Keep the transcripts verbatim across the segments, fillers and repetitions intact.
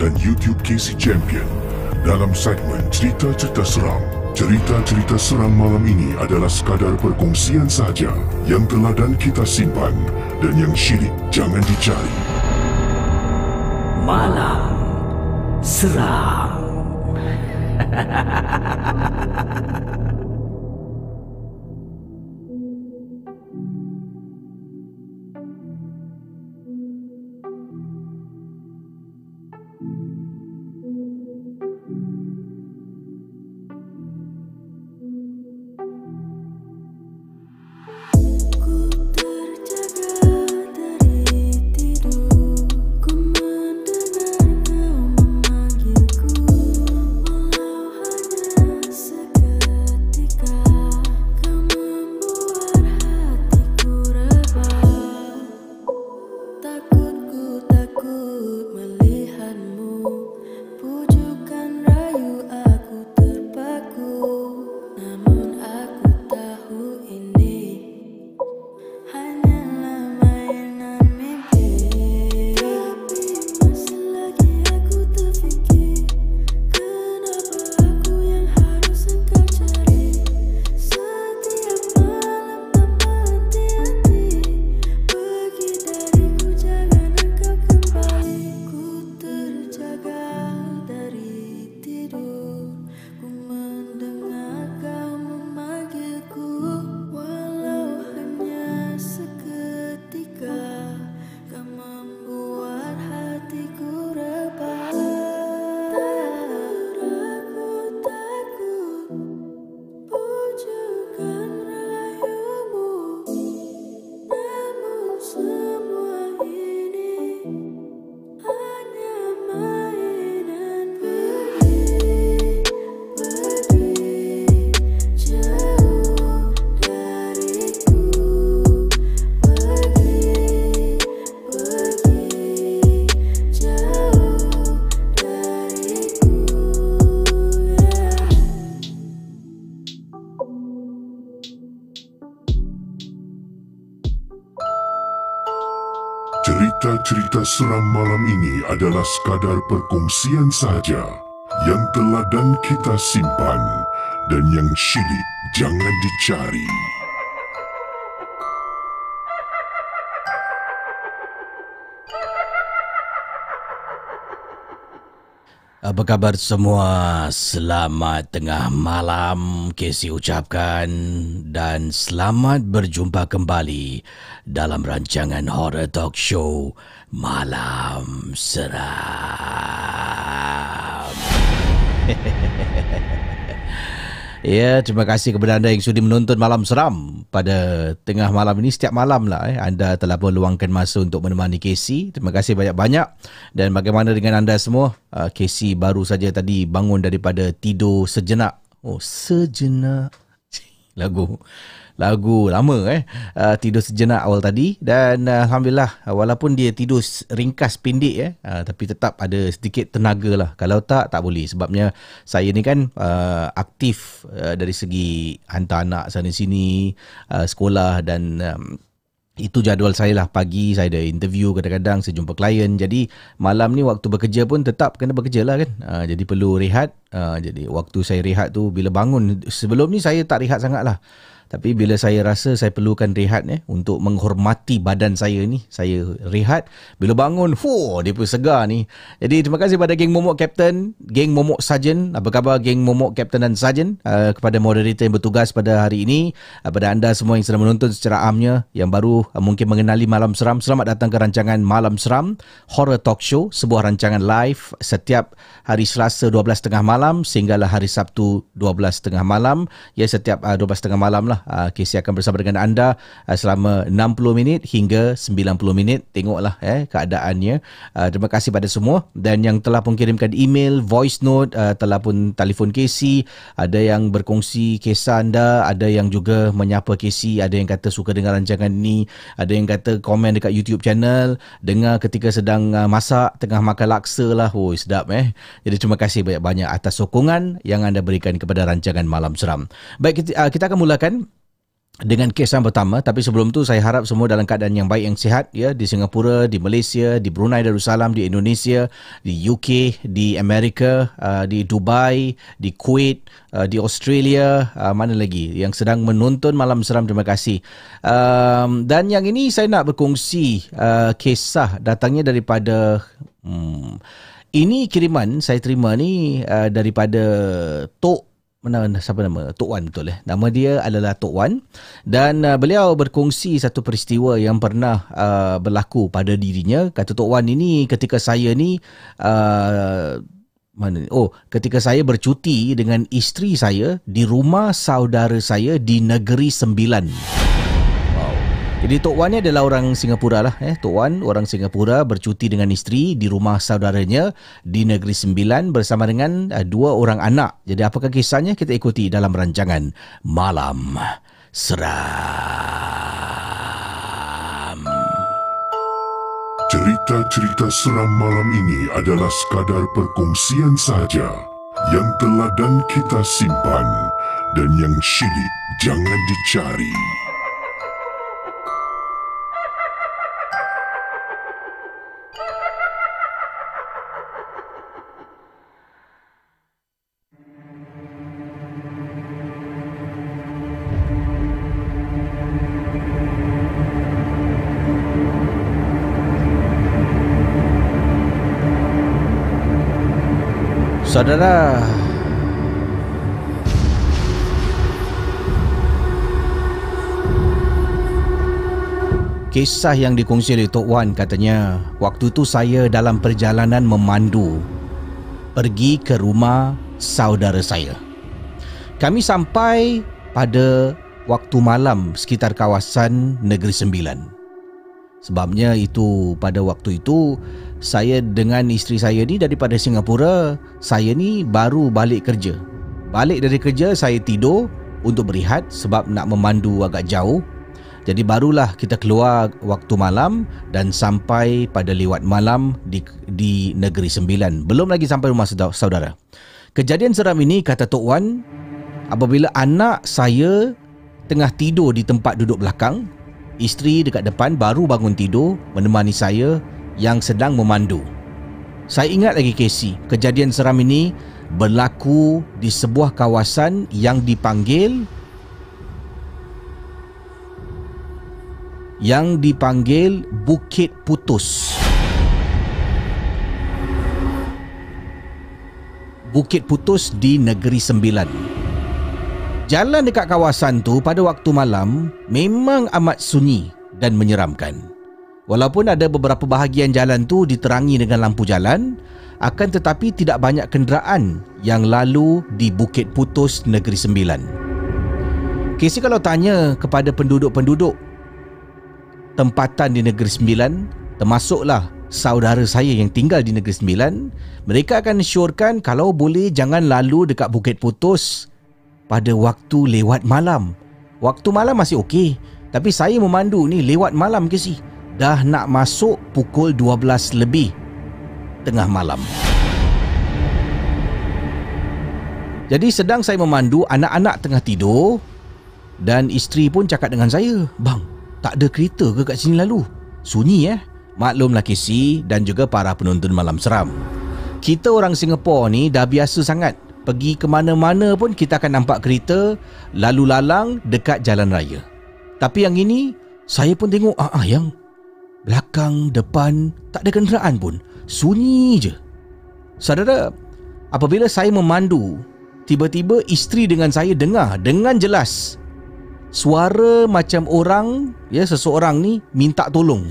dan YouTube K C Champion. Dalam segmen cerita-cerita seram, cerita-cerita seram malam ini adalah sekadar perkongsian sahaja yang telah dan kita simpan, dan yang syirik jangan dicari. Malam Seram. Cerita-cerita seram malam ini adalah sekadar perkongsian sahaja yang telah dan kita simpan, dan yang syirik jangan dicari. Apa khabar semua? Selamat tengah malam K C ucapkan, dan selamat berjumpa kembali dalam rancangan Horror Talk Show Malam Seram. Ya, terima kasih kepada anda yang sudi menonton Malam Seram pada tengah malam ini. Setiap malam lah eh, anda telah meluangkan masa untuk menemani K C. Terima kasih banyak-banyak. Dan bagaimana dengan anda semua? Uh, K C baru saja tadi bangun daripada tidur sejenak. Oh, sejenak. Lagu lagu lama eh uh, tidur sejenak awal tadi, dan uh, Alhamdulillah, uh, walaupun dia tidur ringkas pendek eh uh, tapi tetap ada sedikit tenaga lah. Kalau tak, tak boleh, sebabnya saya ni kan uh, aktif uh, dari segi hantar anak sana sini, uh, sekolah, dan um, itu jadual saya lah. Pagi saya ada interview, kadang-kadang saya jumpa klien. Jadi malam ni waktu bekerja pun tetap kena bekerja lah kan. Uh, jadi perlu rehat. Uh, jadi waktu saya rehat tu bila bangun. Sebelum ni saya tak rehat sangat lah. Tapi bila saya rasa saya perlukan rehat eh, untuk menghormati badan saya ni, saya rehat. Bila bangun, fuh, dia pun segar ni. Jadi terima kasih pada geng Momok Captain, geng Momok Sarjan. Apa khabar geng Momok Captain dan Sarjan? Uh, kepada moderator yang bertugas pada hari ini, uh, pada anda semua yang sedang menonton secara amnya, yang baru uh, mungkin mengenali Malam Seram, selamat datang ke rancangan Malam Seram Horror Talk Show, sebuah rancangan live setiap hari Selasa dua belas tiga puluh malam sehinggalah hari Sabtu dua belas tiga puluh malam. Ya, setiap uh, dua belas tiga puluh malam lah. Uh, K C akan bersama dengan anda uh, selama enam puluh minit hingga sembilan puluh minit. Tengoklah eh keadaannya. Uh, terima kasih pada semua, dan yang telah pun kirimkan email, voice note, uh, telah pun telefon K C. Ada yang berkongsi kisah anda, ada yang juga menyapa K C, ada yang kata suka dengar rancangan ni, ada yang kata komen dekat YouTube channel, dengar ketika sedang uh, masak, tengah makan laksa lah. Oh, sedap eh. Jadi terima kasih banyak-banyak atas sokongan yang anda berikan kepada rancangan Malam Seram. Baik, kita, uh, kita akan mulakan dengan kes yang pertama. Tapi sebelum tu saya harap semua dalam keadaan yang baik, yang sihat ya, di Singapura, di Malaysia, di Brunei Darussalam, di Indonesia, di U K, di Amerika, uh, di Dubai, di Kuwait, uh, di Australia, uh, mana lagi yang sedang menonton Malam Seram. Terima kasih. Um, dan yang ini saya nak berkongsi uh, kisah datangnya daripada hmm, ini kiriman saya terima ni uh, daripada Tok Mana, siapa nama? Tok Wan, betul eh? Nama dia adalah Tok Wan. Dan uh, beliau berkongsi satu peristiwa yang pernah uh, berlaku pada dirinya. Kata Tok Wan ini, ketika saya ni uh, mana? Oh, ketika saya bercuti dengan isteri saya di rumah saudara saya di Negeri Sembilan. Jadi Tok Wan ni adalah orang Singapura lah. Eh. Tok Wan, orang Singapura, bercuti dengan isteri di rumah saudaranya di Negeri Sembilan bersama dengan uh, dua orang anak. Jadi apakah kisahnya? Kita ikuti dalam rancangan Malam Seram. Cerita-cerita seram malam ini adalah sekadar perkongsian sahaja yang telah dan kita simpan, dan yang syilid jangan dicari. Saudara, kisah yang dikongsi oleh Tok Wan katanya, waktu tu saya dalam perjalanan memandu pergi ke rumah saudara saya. Kami sampai pada waktu malam sekitar kawasan Negeri Sembilan. Sebabnya itu pada waktu itu saya dengan isteri saya ni daripada Singapura, saya ni baru balik kerja. Balik dari kerja saya tidur untuk berehat sebab nak memandu agak jauh. Jadi barulah kita keluar waktu malam dan sampai pada lewat malam di di Negeri Sembilan. Belum lagi sampai rumah saudara. Kejadian seram ini, kata Tok Wan, apabila anak saya tengah tidur di tempat duduk belakang, isteri dekat depan baru bangun tidur menemani saya yang sedang memandu. Saya ingat lagi Casey, kejadian seram ini berlaku di sebuah kawasan yang dipanggil yang dipanggil Bukit Putus. Bukit Putus di Negeri Sembilan. Jalan dekat kawasan tu pada waktu malam memang amat sunyi dan menyeramkan. Walaupun ada beberapa bahagian jalan tu diterangi dengan lampu jalan, akan tetapi tidak banyak kenderaan yang lalu di Bukit Putus Negeri Sembilan. Casey, kalau tanya kepada penduduk-penduduk tempatan di Negeri Sembilan, termasuklah saudara saya yang tinggal di Negeri Sembilan, mereka akan syorkan kalau boleh jangan lalu dekat Bukit Putus pada waktu lewat malam. Waktu malam masih okey, tapi saya memandu ni lewat malam ke si? Dah nak masuk pukul dua belas lebih tengah malam. Jadi sedang saya memandu, anak-anak tengah tidur dan isteri pun cakap dengan saya, "Bang, tak ada kereta ke kat sini lalu? Sunyi eh?" Maklumlah Casey dan juga para penonton Malam Seram, kita orang Singapura ni dah biasa sangat. Pergi ke mana-mana pun kita akan nampak kereta lalu lalang dekat jalan raya. Tapi yang ini, saya pun tengok, ah, ah yang belakang, depan, tak ada kenderaan pun. Sunyi je. Saudara, apabila saya memandu, tiba-tiba isteri dengan saya dengar dengan jelas suara macam orang, ya, seseorang ni minta tolong.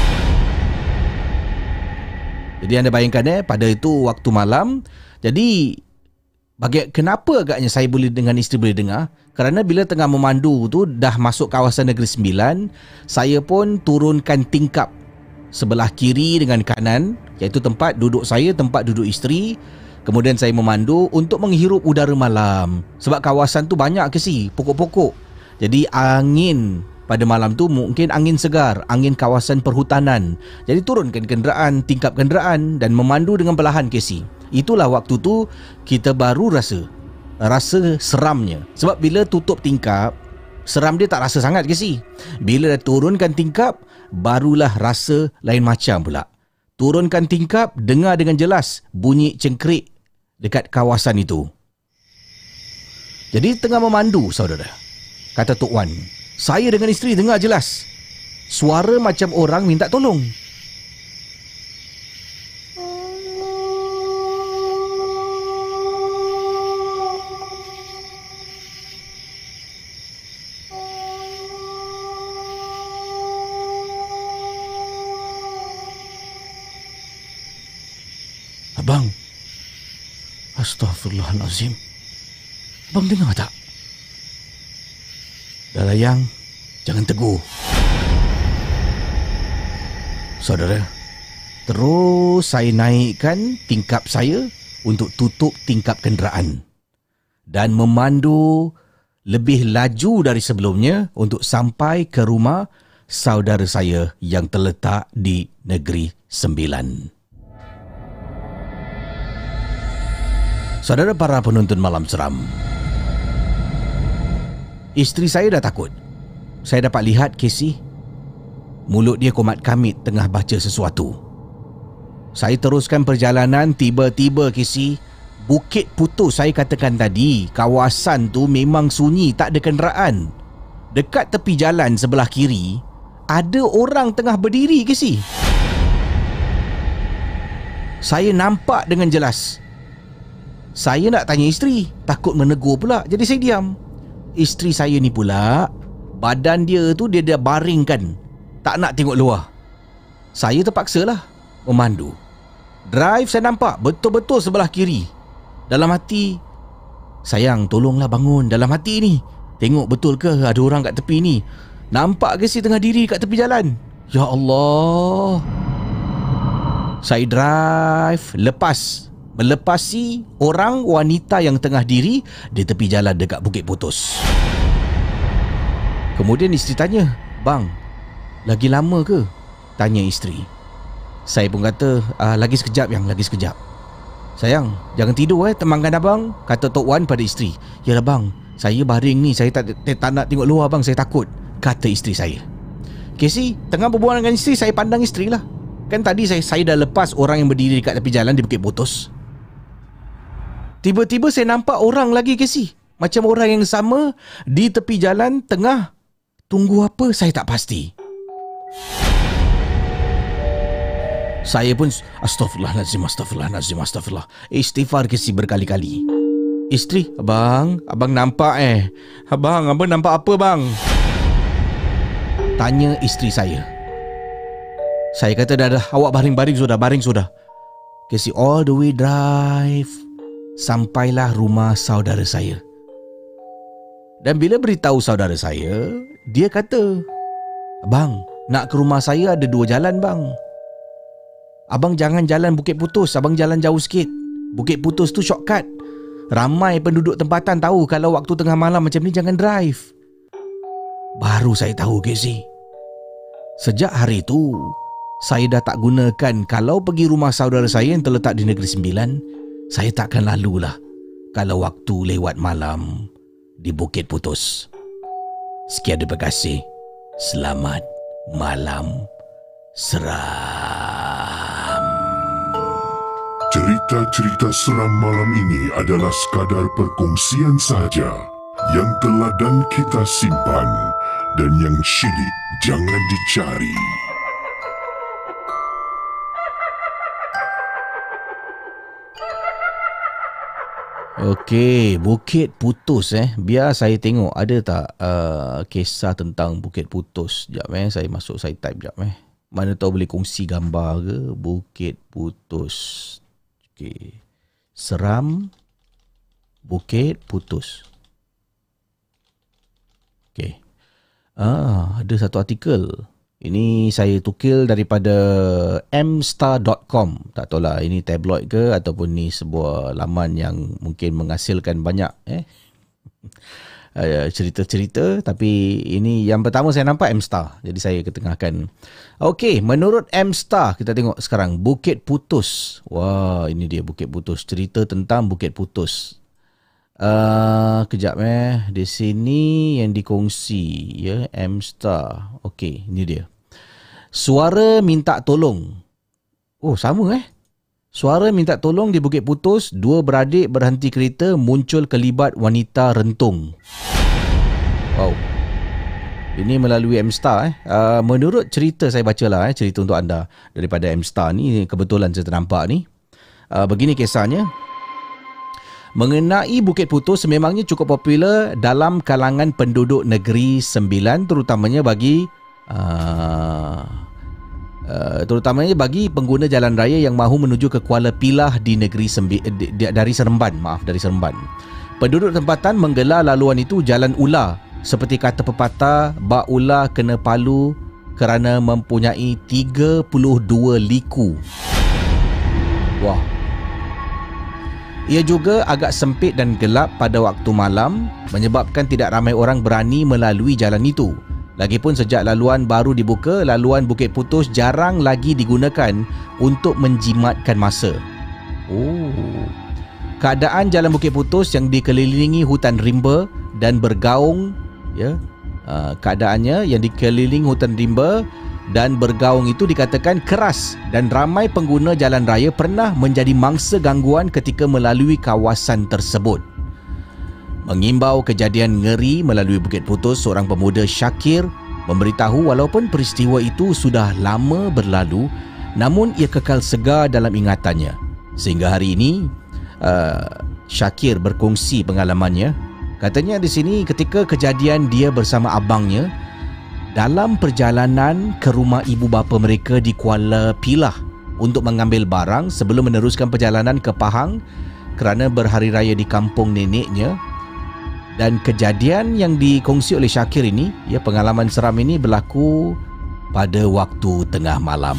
Jadi anda bayangkan eh, pada itu waktu malam. Jadi bagi, kenapa agaknya saya boleh dengan isteri boleh dengar? Kerana bila tengah memandu tu dah masuk kawasan Negeri Sembilan, saya pun turunkan tingkap sebelah kiri dengan kanan, iaitu tempat duduk saya, tempat duduk isteri. Kemudian saya memandu untuk menghirup udara malam. Sebab kawasan tu banyak ke si pokok-pokok. Jadi angin pada malam tu mungkin angin segar, angin kawasan perhutanan. Jadi turunkan kenderaan, tingkap kenderaan dan memandu dengan perlahan ke si. Itulah waktu tu kita baru rasa Rasa seramnya. Sebab bila tutup tingkap, Seram dia tak rasa sangat ke si. Bila dah turunkan tingkap, barulah rasa lain macam pula. Turunkan tingkap, dengar dengan jelas bunyi cengkerik dekat kawasan itu. Jadi tengah memandu, saudara, kata Tok Wan, saya dengan isteri dengar jelas suara macam orang minta tolong. Abang, astaghfirullahalazim. Abang dengar tak? Dah layang, jangan tegur. Saudara, terus saya naikkan tingkap saya untuk tutup tingkap kenderaan dan memandu lebih laju dari sebelumnya untuk sampai ke rumah saudara saya yang terletak di Negeri Sembilan. Saudara para penonton Malam Seram, isteri saya dah takut. Saya dapat lihat Casey, mulut dia komat kamit tengah baca sesuatu. Saya teruskan perjalanan, tiba-tiba Casey, bukit putus saya katakan tadi, kawasan tu memang sunyi, tak ada kenderaan. Dekat tepi jalan sebelah kiri, ada orang tengah berdiri Casey. Saya nampak dengan jelas. Saya nak tanya isteri, takut menegur pula, jadi saya diam. Isteri saya ni pula, badan dia tu dia dah baringkan, tak nak tengok luar. Saya terpaksalah memandu. Drive saya nampak betul-betul sebelah kiri. Dalam hati, sayang tolonglah bangun. Dalam hati ni, tengok betul ke ada orang kat tepi ni? Nampak ke si tengah diri kat tepi jalan? Ya Allah. Saya drive lepas melepasi orang wanita yang tengah diri di tepi jalan dekat Bukit Putus. Kemudian isteri tanya, "Bang, lagi lama ke?" Tanya isteri. Saya pun kata, ah, lagi sekejap yang, lagi sekejap. "Sayang, jangan tidur eh, temankan abang," kata Tok Wan pada isteri. "Yalah bang, saya baring ni, saya tak, tak nak tengok luar bang, saya takut," kata isteri saya. Casey, tengah berbual dengan isteri, saya pandang isteri lah. Kan tadi saya, saya dah lepas orang yang berdiri dekat tepi jalan di Bukit Putus. Tiba-tiba saya nampak orang lagi Casey. Macam orang yang sama di tepi jalan tengah tunggu apa saya tak pasti. Saya pun astaghfirullahalazim, astaghfirullahalazim, astaghfirullah. Istighfar Casey berkali-kali. Isteri, abang, abang nampak eh. Abang, abang nampak apa bang? Tanya isteri saya. Saya kata dah dah, awak baring-baring sudah, baring sudah. Casey all the way drive. Sampailah rumah saudara saya. Dan bila beritahu saudara saya, dia kata, "Bang, nak ke rumah saya ada dua jalan bang. Abang jangan jalan Bukit Putus, abang jalan jauh sikit. Bukit Putus tu shortcut. Ramai penduduk tempatan tahu kalau waktu tengah malam macam ni jangan drive." Baru saya tahu Casey. Sejak hari itu, saya dah tak gunakan kalau pergi rumah saudara saya yang terletak di Negeri Sembilan. Saya takkan lalulah kalau waktu lewat malam di Bukit Putus. Sekian, terima kasih. Selamat malam seram. Cerita-cerita seram malam ini adalah sekadar perkongsian sahaja yang teladan kita simpan dan yang syilid jangan dicari. Okey, Bukit Putus eh. Biar saya tengok ada tak uh, kisah tentang Bukit Putus. Sekejap eh, saya masuk, saya type sekejap eh. Mana tahu boleh kongsi gambar ke. Bukit Putus. Okey. Seram Bukit Putus. Okey. Ah, ada satu artikel. Ini saya tukil daripada m star dot com. Tak tahulah ini tabloid ke ataupun ni sebuah laman yang mungkin menghasilkan banyak eh cerita-cerita. Tapi ini yang pertama saya nampak M-Star. Jadi saya ketengahkan. Okey, menurut M-Star, kita tengok sekarang Bukit Putus. Wah, ini dia Bukit Putus. Cerita tentang Bukit Putus. Uh, kejap eh. Di sini yang dikongsi ya, M-Star. Okey, ini dia. Suara minta tolong. Oh, sama eh. Suara minta tolong di Bukit Putus, dua beradik berhenti kereta, muncul kelibat wanita rentung. Wow. Ini melalui M-Star eh. Uh, menurut cerita saya bacalah eh, cerita untuk anda daripada M-Star ni, kebetulan saya ternampak ni. Uh, begini kisahnya. Mengenai Bukit Putus sememangnya cukup popular dalam kalangan penduduk Negeri Sembilan, terutamanya bagi uh, uh, terutamanya bagi pengguna jalan raya yang mahu menuju ke Kuala Pilah di Negeri Sembi, di, di, dari Seremban, maaf dari Seremban. Penduduk tempatan menggelar laluan itu Jalan Ular, seperti kata pepatah, bak ular kena palu kerana mempunyai tiga puluh dua liku. Wah. Ia juga agak sempit dan gelap pada waktu malam, menyebabkan tidak ramai orang berani melalui jalan itu. Lagipun sejak laluan baru dibuka, laluan Bukit Putus jarang lagi digunakan untuk menjimatkan masa. Oh. Keadaan jalan Bukit Putus yang dikelilingi hutan rimba dan bergaung, ya, uh, keadaannya yang dikelilingi hutan rimba dan bergaung itu dikatakan keras, dan ramai pengguna jalan raya pernah menjadi mangsa gangguan ketika melalui kawasan tersebut. Mengimbau kejadian ngeri melalui Bukit Putus, seorang pemuda, Syakir, memberitahu walaupun peristiwa itu sudah lama berlalu, namun ia kekal segar dalam ingatannya. Sehingga hari ini, uh, Syakir berkongsi pengalamannya. Katanya di sini ketika kejadian dia bersama abangnya dalam perjalanan ke rumah ibu bapa mereka di Kuala Pilah untuk mengambil barang sebelum meneruskan perjalanan ke Pahang kerana berhari raya di kampung neneknya. Dan kejadian yang dikongsi oleh Syakir ini, ya, pengalaman seram ini berlaku pada waktu tengah malam.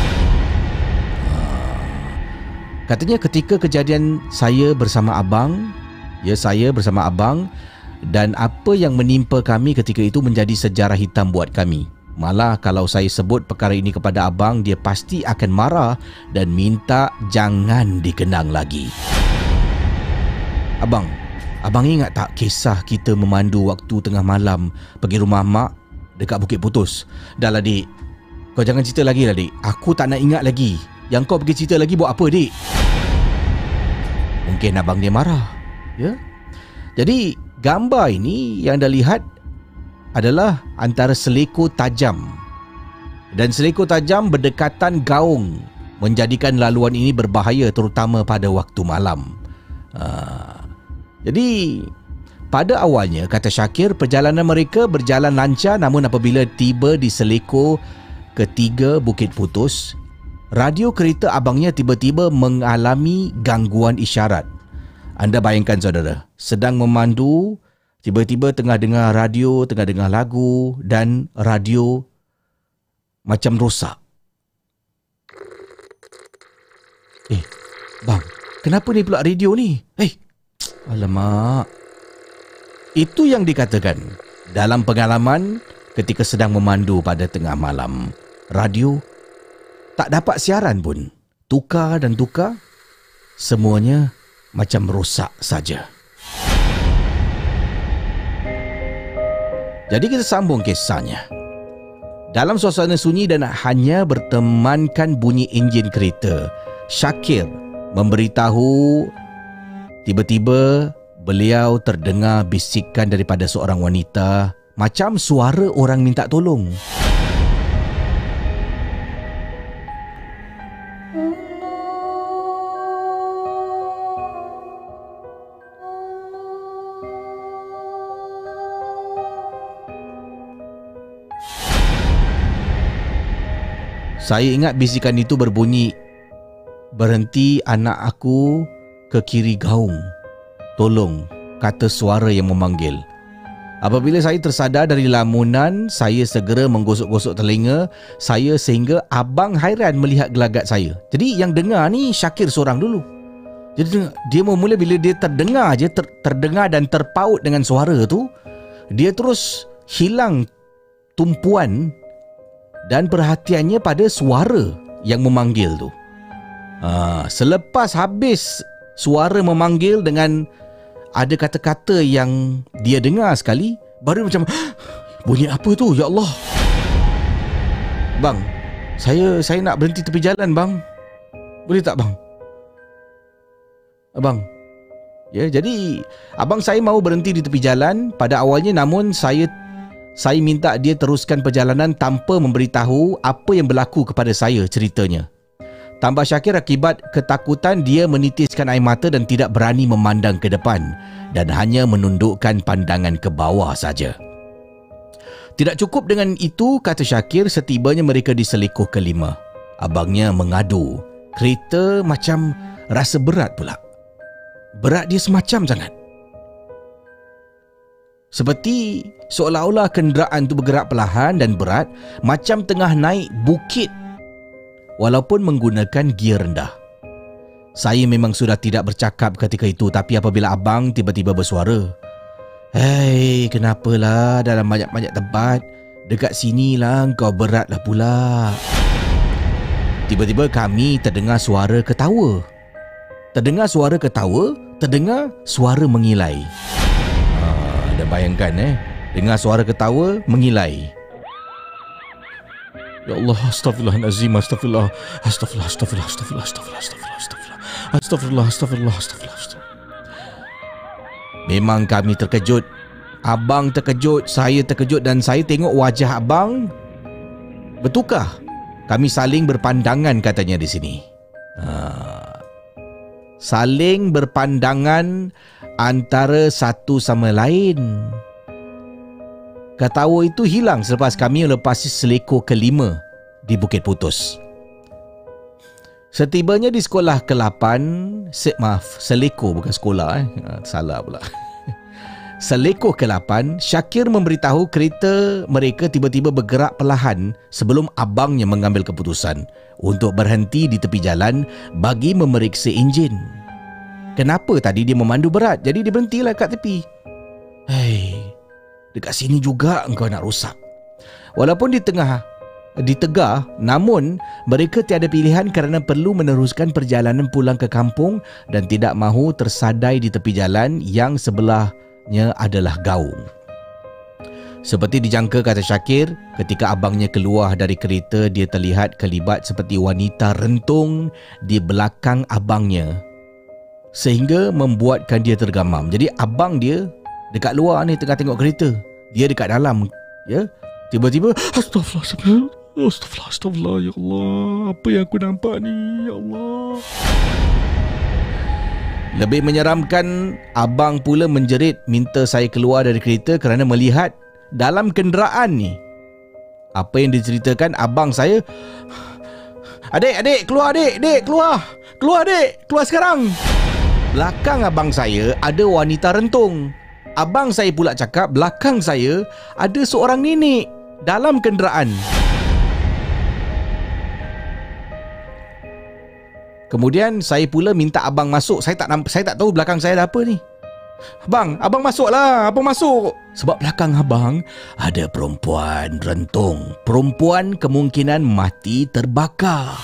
Katanya ketika kejadian saya bersama abang, ya saya bersama abang, dan apa yang menimpa kami ketika itu menjadi sejarah hitam buat kami. Malah kalau saya sebut perkara ini kepada abang, dia pasti akan marah dan minta jangan dikenang lagi. Abang, abang ingat tak kisah kita memandu waktu tengah malam pergi rumah mak dekat Bukit Putus? Dah lah dik, kau jangan cerita lagi lah dik. Aku tak nak ingat lagi. Yang kau pergi cerita lagi buat apa dik? Mungkin abang dia marah, ya. Jadi gambar ini yang anda lihat adalah antara seleko tajam, dan seleko tajam berdekatan gaung menjadikan laluan ini berbahaya, terutama pada waktu malam. Uh, jadi pada awalnya, kata Syakir, perjalanan mereka berjalan lancar, namun apabila tiba di seleko ketiga Bukit Putus, radio kereta abangnya tiba-tiba mengalami gangguan isyarat. Anda bayangkan saudara, sedang memandu, tiba-tiba tengah dengar radio, tengah dengar lagu, dan radio macam rosak. Eh, bang, kenapa ni pula radio ni? Eh, alamak. Itu yang dikatakan dalam pengalaman ketika sedang memandu pada tengah malam. Radio tak dapat siaran pun. Tukar dan tukar, semuanya macam rosak saja. Jadi kita sambung kisahnya. Dalam suasana sunyi dan hanya bertemankan bunyi enjin kereta, Syakir memberitahu tiba-tiba beliau terdengar bisikan daripada seorang wanita, macam suara orang minta tolong. Saya ingat bisikan itu berbunyi, "Berhenti anak aku ke kiri gaung. Tolong," kata suara yang memanggil. Apabila saya tersadar dari lamunan, saya segera menggosok-gosok telinga saya sehingga abang hairan melihat gelagat saya. Jadi yang dengar ni Syakir seorang dulu. Jadi dia mula bila dia terdengar je, ter, terdengar dan terpaut dengan suara tu, dia terus hilang tumpuan dan perhatiannya pada suara yang memanggil tu. Ha, selepas habis suara memanggil dengan ada kata-kata yang dia dengar sekali, baru macam, bunyi apa tu? Ya Allah. Bang, saya saya nak berhenti tepi jalan bang. Boleh tak bang? Abang. Ya, jadi abang saya mau berhenti di tepi jalan pada awalnya, namun saya saya minta dia teruskan perjalanan tanpa memberitahu apa yang berlaku kepada saya, ceritanya. Tambah Syakir, akibat ketakutan dia menitiskan air mata dan tidak berani memandang ke depan dan hanya menundukkan pandangan ke bawah saja. Tidak cukup dengan itu, kata Syakir, setibanya mereka di Selikoh kelima, abangnya mengadu, kereta macam rasa berat pula. Berat dia semacam sangat. Seperti seolah-olah kenderaan itu bergerak perlahan dan berat, macam tengah naik bukit walaupun menggunakan gear rendah. Saya memang sudah tidak bercakap ketika itu, tapi apabila abang tiba-tiba bersuara, "Hei, kenapalah dalam banyak-banyak tempat? Dekat sinilah kau beratlah pula." Tiba-tiba kami terdengar suara ketawa. Terdengar suara ketawa, terdengar suara mengilai. Ha, dah bayangkan eh, dengar suara ketawa, mengilai. Ya Allah, astagfirullahalazim, astagfirullah, astagfirullah, astagfirullah, astagfirullah, astagfirullah, astagfirullah, astagfirullah, astagfirullah, astagfirullah. Memang kami terkejut. Abang terkejut, saya terkejut dan saya tengok wajah abang bertukar. Kami saling berpandangan, katanya di sini. Ha. Saling berpandangan antara satu sama lain. Ketawa itu hilang selepas kami melepasi Selikoh kelima di Bukit Putus. Setibanya di sekolah ke lapan, se, maaf, Selikoh bukan sekolah eh. Salah pula. Selikoh ke lapan, Syakir memberitahu kereta mereka tiba-tiba bergerak perlahan sebelum abangnya mengambil keputusan untuk berhenti di tepi jalan bagi memeriksa enjin. Kenapa tadi dia memandu berat, jadi dia berhentilah kat tepi. Hei, dekat sini juga engkau nak rosak. Walaupun di tengah ditegar, namun mereka tiada pilihan kerana perlu meneruskan perjalanan pulang ke kampung dan tidak mahu tersadai di tepi jalan yang sebelahnya adalah gaung. Seperti dijangka, kata Syakir, ketika abangnya keluar dari kereta, dia terlihat kelibat seperti wanita rentung di belakang abangnya sehingga membuatkan dia tergamam. Jadi abang dia dekat luar ni tengah tengok kereta, dia dekat dalam, ya. Tiba-tiba, astagfirullah, astagfirullah, astagfirullah, astagfirullah, ya Allah, apa yang aku nampak ni, ya Allah. Lebih menyeramkan, abang pula menjerit minta saya keluar dari kereta kerana melihat dalam kenderaan ni. Apa yang diceritakan abang saya, "Adik, adik, keluar adik, adik, keluar. Keluar adik, keluar sekarang." Belakang abang saya ada wanita rentung. Abang saya pula cakap belakang saya ada seorang nenek dalam kenderaan. Kemudian saya pula minta abang masuk. Saya tak nampak, saya tak tahu belakang saya ada apa ni. "Abang, abang masuklah, abang masuk." Sebab belakang abang ada perempuan rentung. Perempuan kemungkinan mati terbakar.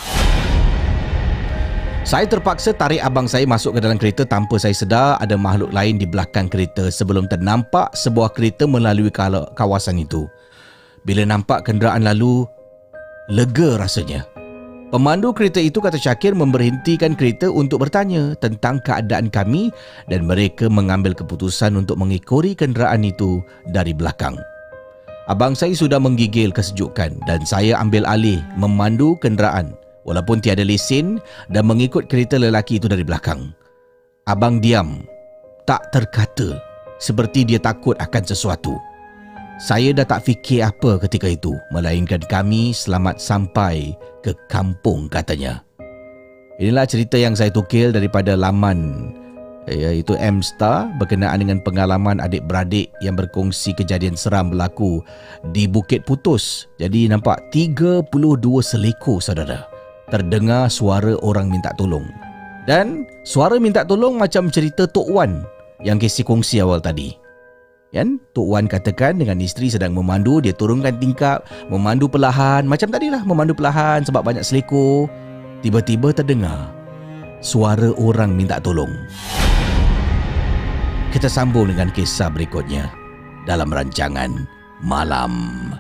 Saya terpaksa tarik abang saya masuk ke dalam kereta tanpa saya sedar ada makhluk lain di belakang kereta sebelum ternampak sebuah kereta melalui kawasan itu. Bila nampak kenderaan lalu, lega rasanya. Pemandu kereta itu, kata Syakir, memberhentikan kereta untuk bertanya tentang keadaan kami dan mereka mengambil keputusan untuk mengikori kenderaan itu dari belakang. Abang saya sudah menggigil kesejukan dan saya ambil alih memandu kenderaan walaupun tiada lesen dan mengikut kereta lelaki itu dari belakang. Abang diam, tak terkata, seperti dia takut akan sesuatu. Saya dah tak fikir apa ketika itu, melainkan kami selamat sampai ke kampung, katanya. Inilah cerita yang saya tukil daripada laman, iaitu M-Star, berkenaan dengan pengalaman adik-beradik yang berkongsi kejadian seram berlaku di Bukit Putus. Jadi nampak tiga puluh dua Selikoh, saudara. Terdengar suara orang minta tolong. Dan suara minta tolong macam cerita Tok Wan yang Casey kongsi awal tadi. Kan? Tok Wan katakan dengan isteri sedang memandu, dia turunkan tingkap, memandu perlahan, macam tadilah, memandu perlahan sebab banyak Selikoh. Tiba-tiba terdengar suara orang minta tolong. kita sambung dengan kisah berikutnya dalam rancangan Malam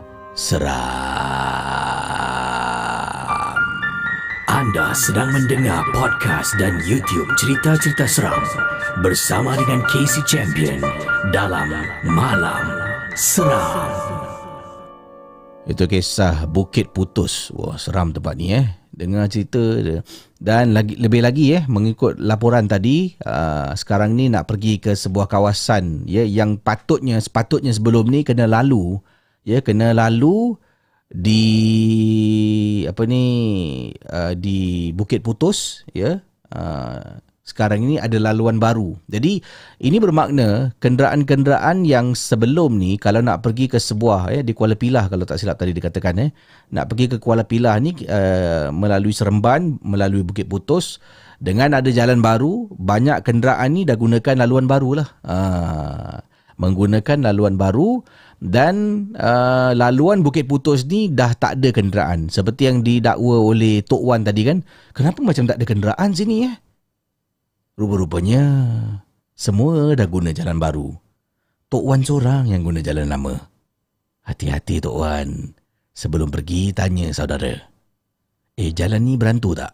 Seram. Anda sedang mendengar podcast dan YouTube cerita-cerita seram bersama dengan Casey Champion dalam Malam Seram. Itu kisah Bukit Putus. Wah, seram tempat ni eh. Dengar cerita dia. Dan lagi, lebih lagi eh, mengikut laporan tadi, uh, sekarang ni nak pergi ke sebuah kawasan ya, yang patutnya sepatutnya sebelum ni kena lalu, ya, kena lalu di apa ni uh, di Bukit Putus, ya. Uh, sekarang ini ada laluan baru. Jadi ini bermakna kenderaan-kenderaan yang sebelum ni kalau nak pergi ke sebuah eh, di Kuala Pilah kalau tak silap tadi dikatakan eh, nak pergi ke Kuala Pilah ni uh, melalui Seremban, melalui Bukit Putus, dengan ada jalan baru, banyak kenderaan ni dah gunakan laluan baru lah. Uh, menggunakan laluan baru dan uh, laluan Bukit Putus ni dah tak ada kenderaan. Seperti yang didakwa oleh Tok Wan tadi kan. Kenapa macam tak ada kenderaan sini eh? Rupa-rupanya semua dah guna jalan baru. Tok Wan seorang yang guna jalan lama. Hati-hati Tok Wan. Sebelum pergi tanya saudara. Eh, jalan ni berantu tak?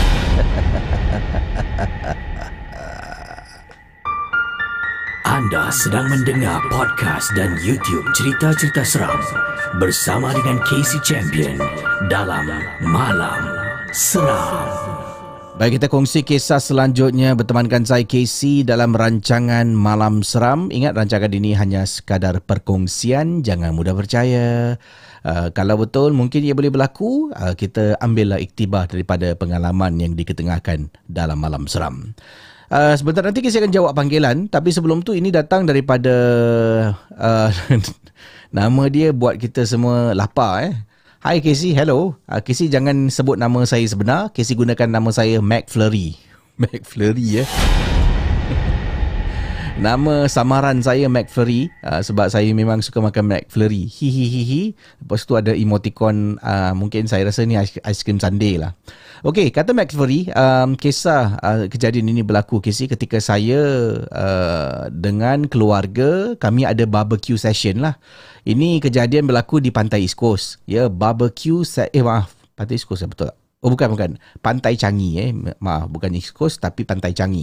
Anda sedang mendengar podcast dan YouTube cerita-cerita seram bersama dengan Casey Champion dalam Malam Seram. Baik, kita kongsi kisah selanjutnya bertemankan saya Casey dalam rancangan Malam Seram. Ingat, rancangan ini hanya sekadar perkongsian, jangan mudah percaya. Uh, kalau betul mungkin ia boleh berlaku, uh, kita ambillah iktibar daripada pengalaman yang diketengahkan dalam Malam Seram. Uh, sebentar nanti Casey akan jawab panggilan, tapi sebelum tu ini datang daripada uh, nama dia buat kita semua lapar eh. Hai Casey, hello. Uh, Casey jangan sebut nama saya sebenar. Casey gunakan nama saya McFlurry. McFlurry eh. Nama samaran saya McFlurry uh, sebab saya memang suka makan McFlurry. Hihihihi. Lepas tu ada emoticon, uh, mungkin saya rasa ni ice cream sundae lah. Okey, kata McFlurry, um, kisah uh, kejadian ini berlaku Casey ketika saya uh, dengan keluarga, kami ada barbecue session lah. Ini kejadian berlaku di Pantai East Coast. Ya, barbecue se- eh maaf, Pantai East Coast betul tak? Oh bukan bukan. Pantai Changi eh. Maaf, bukan East Coast tapi Pantai Changi.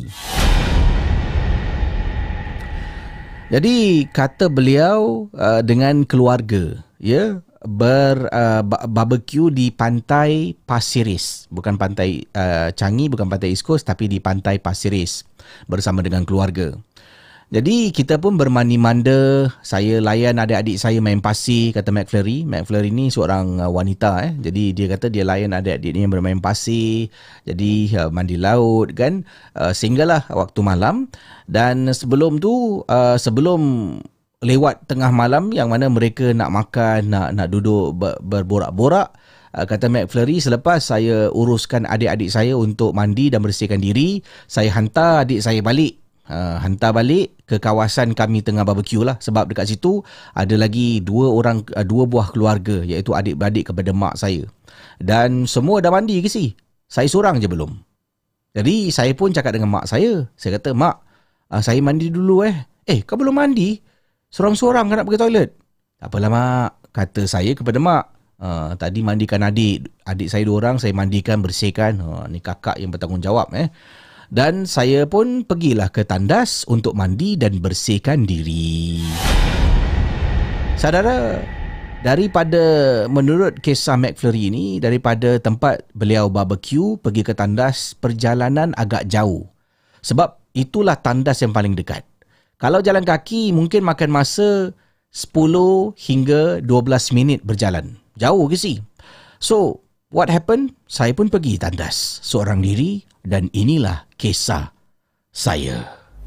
Jadi kata beliau uh, dengan keluarga, ya, ber uh, barbecue di Pantai Pasiris, bukan Pantai uh, Changi, bukan Pantai East Coast tapi di Pantai Pasiris bersama dengan keluarga. Jadi kita pun bermandi-manda, saya layan adik-adik saya main pasir, kata McFlurry. McFlurry ni seorang uh, wanita eh. Jadi dia kata dia layan adik-adik ni bermain pasir. Jadi uh, mandi laut kan, uh, sehinggalah waktu malam. Dan sebelum tu, uh, sebelum lewat tengah malam yang mana mereka nak makan, nak nak duduk ber, berborak-borak, uh, kata McFlurry, selepas saya uruskan adik-adik saya untuk mandi dan bersihkan diri, saya hantar adik saya balik. Uh, hantar balik ke kawasan kami tengah barbecue lah, sebab dekat situ ada lagi dua orang, uh, dua buah keluarga, iaitu adik-beradik kepada mak saya, dan semua dah mandi ke si, saya seorang je belum. Jadi saya pun cakap dengan mak saya, saya kata, mak, uh, saya mandi dulu eh. Eh, kau belum mandi? Seorang-seorang kan nak pergi toilet? Tak apalah mak, kata saya kepada mak. Uh, tadi mandikan adik, adik saya dua orang, saya mandikan, bersihkan. Uh, ni kakak yang bertanggungjawab eh. Dan saya pun pergilah ke tandas untuk mandi dan bersihkan diri. Saudara, daripada menurut kisah McFlurry ini, daripada tempat beliau barbecue pergi ke tandas, perjalanan agak jauh. Sebab itulah tandas yang paling dekat. Kalau jalan kaki mungkin makan masa sepuluh hingga dua belas minit berjalan. Jauh ke si? So, what happened? Saya pun pergi tandas seorang diri. Dan inilah kisah saya.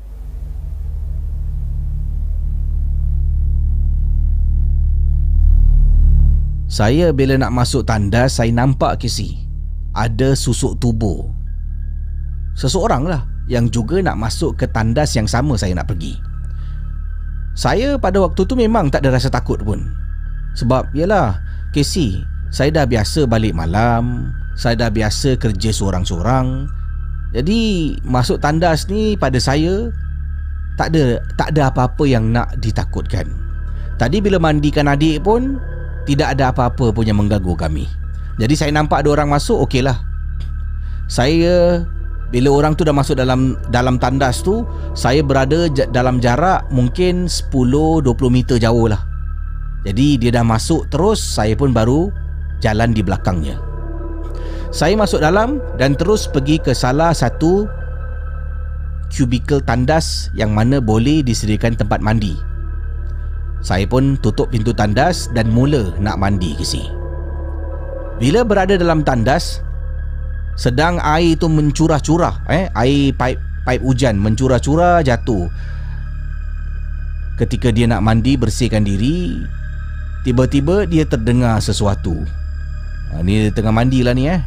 Saya bila nak masuk tandas, saya nampak Casey, ada susuk tubuh seseorang lah yang juga nak masuk ke tandas yang sama saya nak pergi. Saya pada waktu tu memang tak ada rasa takut pun. Sebab yalah Casey, saya dah biasa balik malam, saya dah biasa kerja seorang-seorang. Jadi masuk tandas ni pada saya tak ada tak ada apa-apa yang nak ditakutkan. Tadi bila mandikan adik pun tidak ada apa-apa pun yang mengganggu kami. Jadi saya nampak ada orang masuk, okeylah. Saya bila orang tu dah masuk dalam dalam tandas tu, saya berada j- dalam jarak mungkin sepuluh dua puluh meter jauh lah. Jadi dia dah masuk terus, saya pun baru jalan di belakangnya. Saya masuk dalam dan terus pergi ke salah satu kubikel tandas yang mana boleh disediakan tempat mandi. Saya pun tutup pintu tandas dan mula nak mandi ke si. Bila berada dalam tandas, sedang air tu mencurah-curah, eh air pipe pipe hujan mencurah-curah jatuh. Ketika dia nak mandi bersihkan diri, tiba-tiba dia terdengar sesuatu. Ha, ni dia tengah mandi lah ni eh.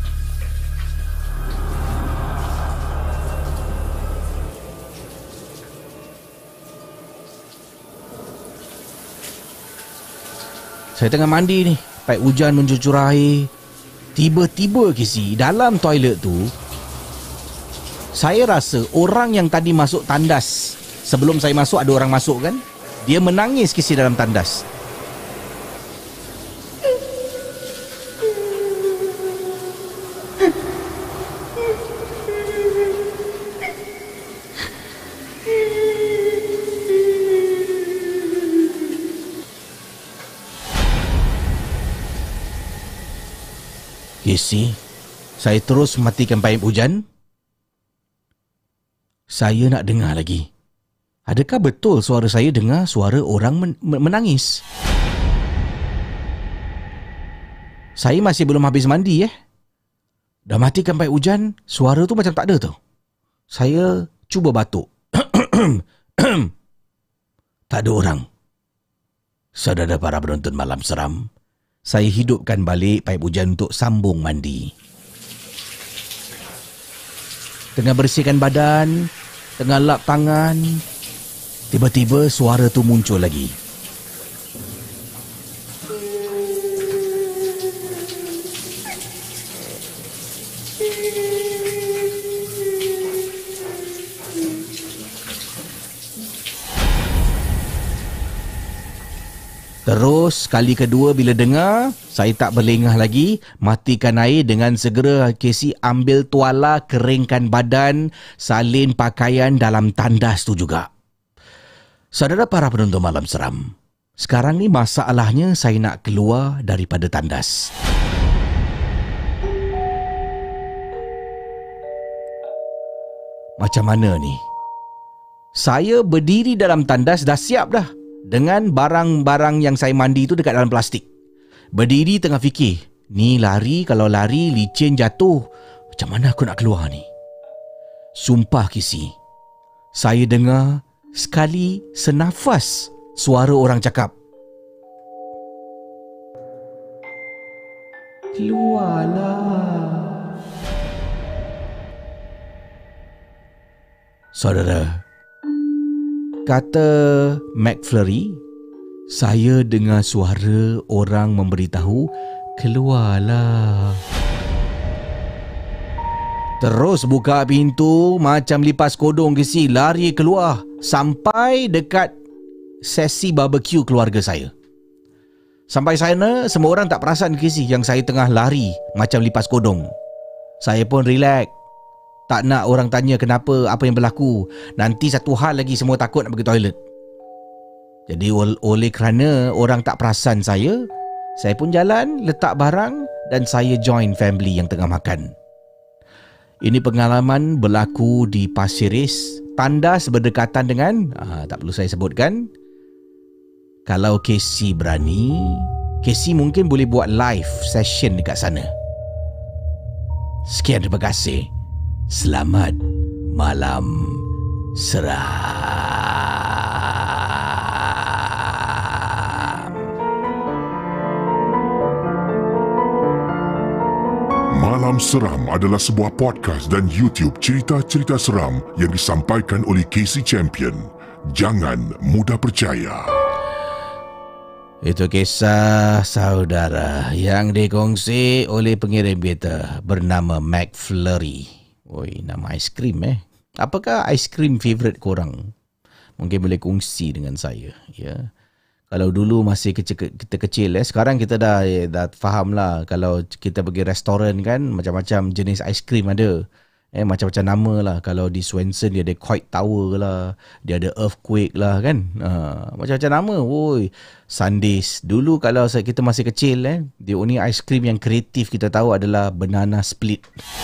Saya tengah mandi ni, paip hujan mencucur air. Tiba-tiba kisi dalam toilet tu, saya rasa orang yang tadi masuk tandas, sebelum saya masuk ada orang masuk kan, dia menangis kisi dalam tandas. Casey, saya terus matikan paip hujan. Saya nak dengar lagi. Adakah betul suara saya dengar suara orang men- menangis? Saya masih belum habis mandi eh. Dah matikan paip hujan, suara tu macam tak ada tu. Saya cuba batuk. Tak ada orang. Saudara para penonton Malam Seram, saya hidupkan balik paip hujan untuk sambung mandi. Tengah bersihkan badan, tengah lap tangan, tiba-tiba suara tu muncul lagi. Terus kali kedua bila dengar, saya tak berlengah lagi, matikan air dengan segera. Casey ambil tuala, keringkan badan, salin pakaian dalam tandas tu juga. Saudara para penonton Malam Seram, sekarang ni masalahnya saya nak keluar daripada tandas. Macam mana ni? Saya berdiri dalam tandas dah siap dah, dengan barang-barang yang saya mandi tu dekat dalam plastik. Berdiri tengah fikir, ni lari, kalau lari licin jatuh, macam mana aku nak keluar ni? Sumpah Kisi, saya dengar sekali senafas suara orang cakap, keluarlah. Saudara, kata McFlurry, saya dengar suara orang memberitahu, keluarlah. Terus buka pintu macam lipas kodong Kisi, lari keluar sampai dekat sesi barbecue keluarga saya. Sampai sana semua orang tak perasan Kisi yang saya tengah lari macam lipas kodong. Saya pun relax, tak nak orang tanya kenapa, apa yang berlaku. Nanti satu hal lagi semua takut nak pergi toilet. Jadi oleh kerana orang tak perasan saya, saya pun jalan, letak barang dan saya join family yang tengah makan. Ini pengalaman berlaku di Pasir Ris, tandas berdekatan dengan, ah, tak perlu saya sebutkan. Kalau Casey berani, Casey mungkin boleh buat live session dekat sana. Sekian, terima kasih. Selamat Malam Seram. Malam Seram adalah sebuah podcast dan YouTube cerita-cerita seram yang disampaikan oleh Casey Champion. Jangan mudah percaya. Itu kisah saudara yang dikongsi oleh pengirim kita bernama McFlurry. Oi, nama aiskrim eh. Apakah aiskrim favourite korang? mungkin boleh kongsi dengan saya. Ya. Kalau dulu masih kecil, kita kecil, eh, sekarang kita dah eh, dah faham lah. Kalau kita pergi restoran kan, macam-macam jenis aiskrim ada. Eh, macam-macam nama lah. Kalau di Swensen dia ada Coit Tower lah, dia ada Earthquake lah kan. Ha, macam-macam nama. Woi, Sundays. Dulu kalau kita masih kecil, eh, the only aiskrim yang kreatif kita tahu adalah banana split.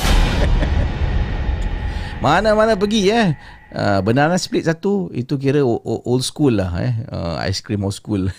Mana-mana pergi eh. Uh, banana split satu, itu kira old school lah eh. Uh, aiskrim old school.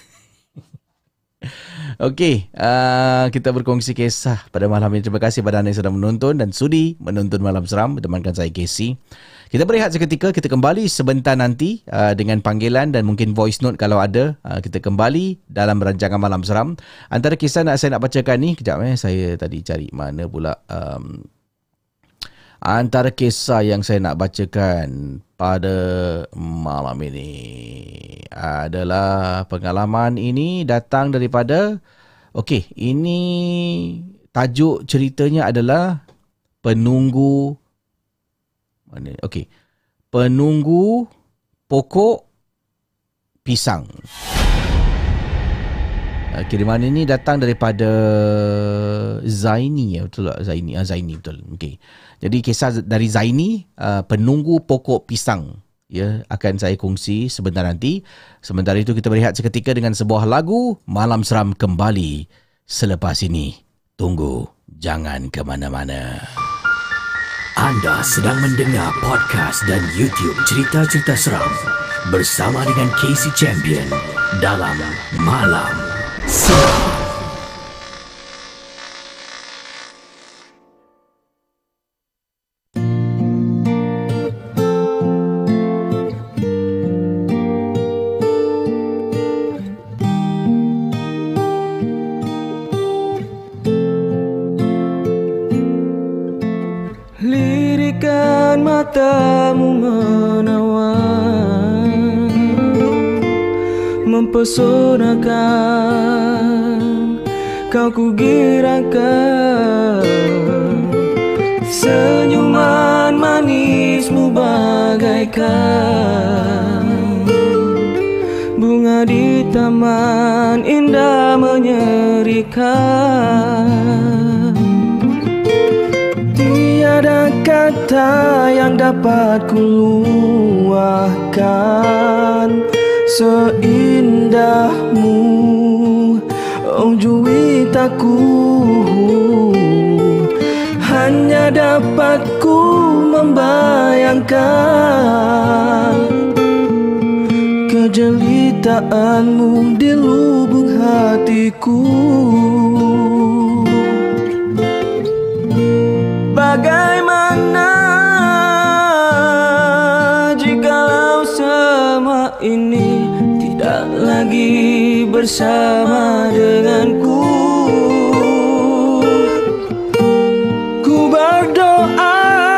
Okey, uh, kita berkongsi kisah pada malam ini. Terima kasih pada anda yang sudah menonton dan sudi menonton Malam Seram bertemankan saya Casey. Kita berehat seketika, kita kembali sebentar nanti uh, dengan panggilan dan mungkin voice note kalau ada. Uh, kita kembali dalam rancangan Malam Seram. Antara kisah nak saya nak bacakan ni, kejap eh, saya tadi cari mana pula. Um, antara kisah yang saya nak bacakan pada malam ini adalah pengalaman ini datang daripada, okey, ini tajuk ceritanya adalah penunggu, mana? Okey, penunggu pokok pisang. Kiriman ini datang daripada Zaini, ya betul tak? Zaini, ah, Zaini betul. Okey. Jadi kisah dari Zaini, uh, penunggu pokok pisang, ya, akan saya kongsi sebentar nanti. Sementara itu kita berehat seketika dengan sebuah lagu. Malam Seram kembali selepas ini. Tunggu, jangan ke mana-mana. Anda sedang mendengar podcast dan YouTube cerita-cerita seram bersama dengan Casey Champion dalam Malam Seram. Lirikan matamu menawan, mempesonakan, kau kugirakan. Senyuman manismu bagaikan bunga di taman indah menyerikan. Tiada kata yang dapat kuluahkan seindahmu, oh juwitaku. Hanya dapat ku membayangkan kejelitaanmu di lubuk hatiku. Bagaimana jikalau semua ini tidak lagi bersama denganku? Ku berdoa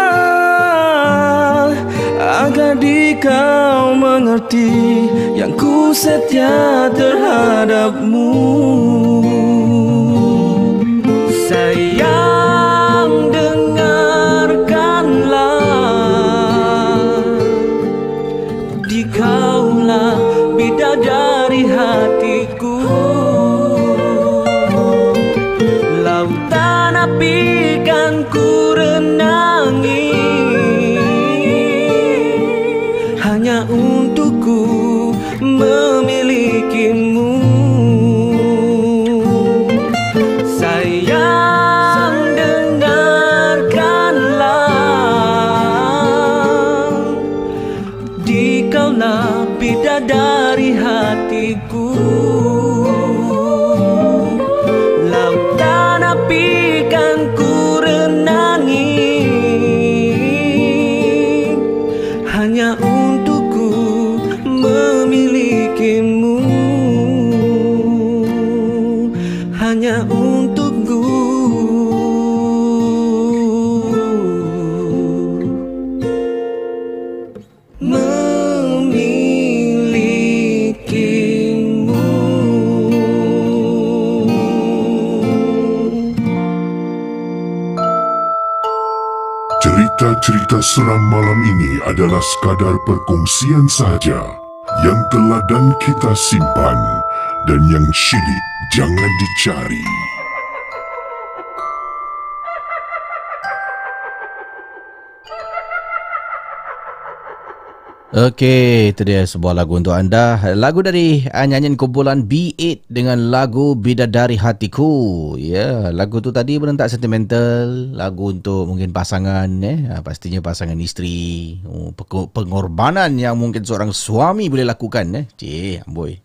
agar di kau mengerti yang ku setia terhadapmu. Sayang, dengarkanlah, di kaulah bidadari hatiku. Lautan api kan ku renangi hanya untukku memilikimu. Sayang, dengarkanlah, di kaulah bidadari hatiku. Lautan api kan ku renangi hanya untukku memilikimu. Hanya untukku memilikimu. Cerita-cerita seram malam ini adalah sekadar perkongsian sahaja yang teladan kita simpan dan yang syilid jangan dicari. Okey, itu dia sebuah lagu untuk anda. Lagu dari uh, nyanyian kumpulan B lapan dengan lagu Bidadari Hatiku. Ya, lagu tu tadi berentak sentimental, lagu untuk mungkin pasangan eh, uh, pastinya pasangan isteri. Oh, pengorbanan yang mungkin seorang suami boleh lakukan eh. Cik, amboi.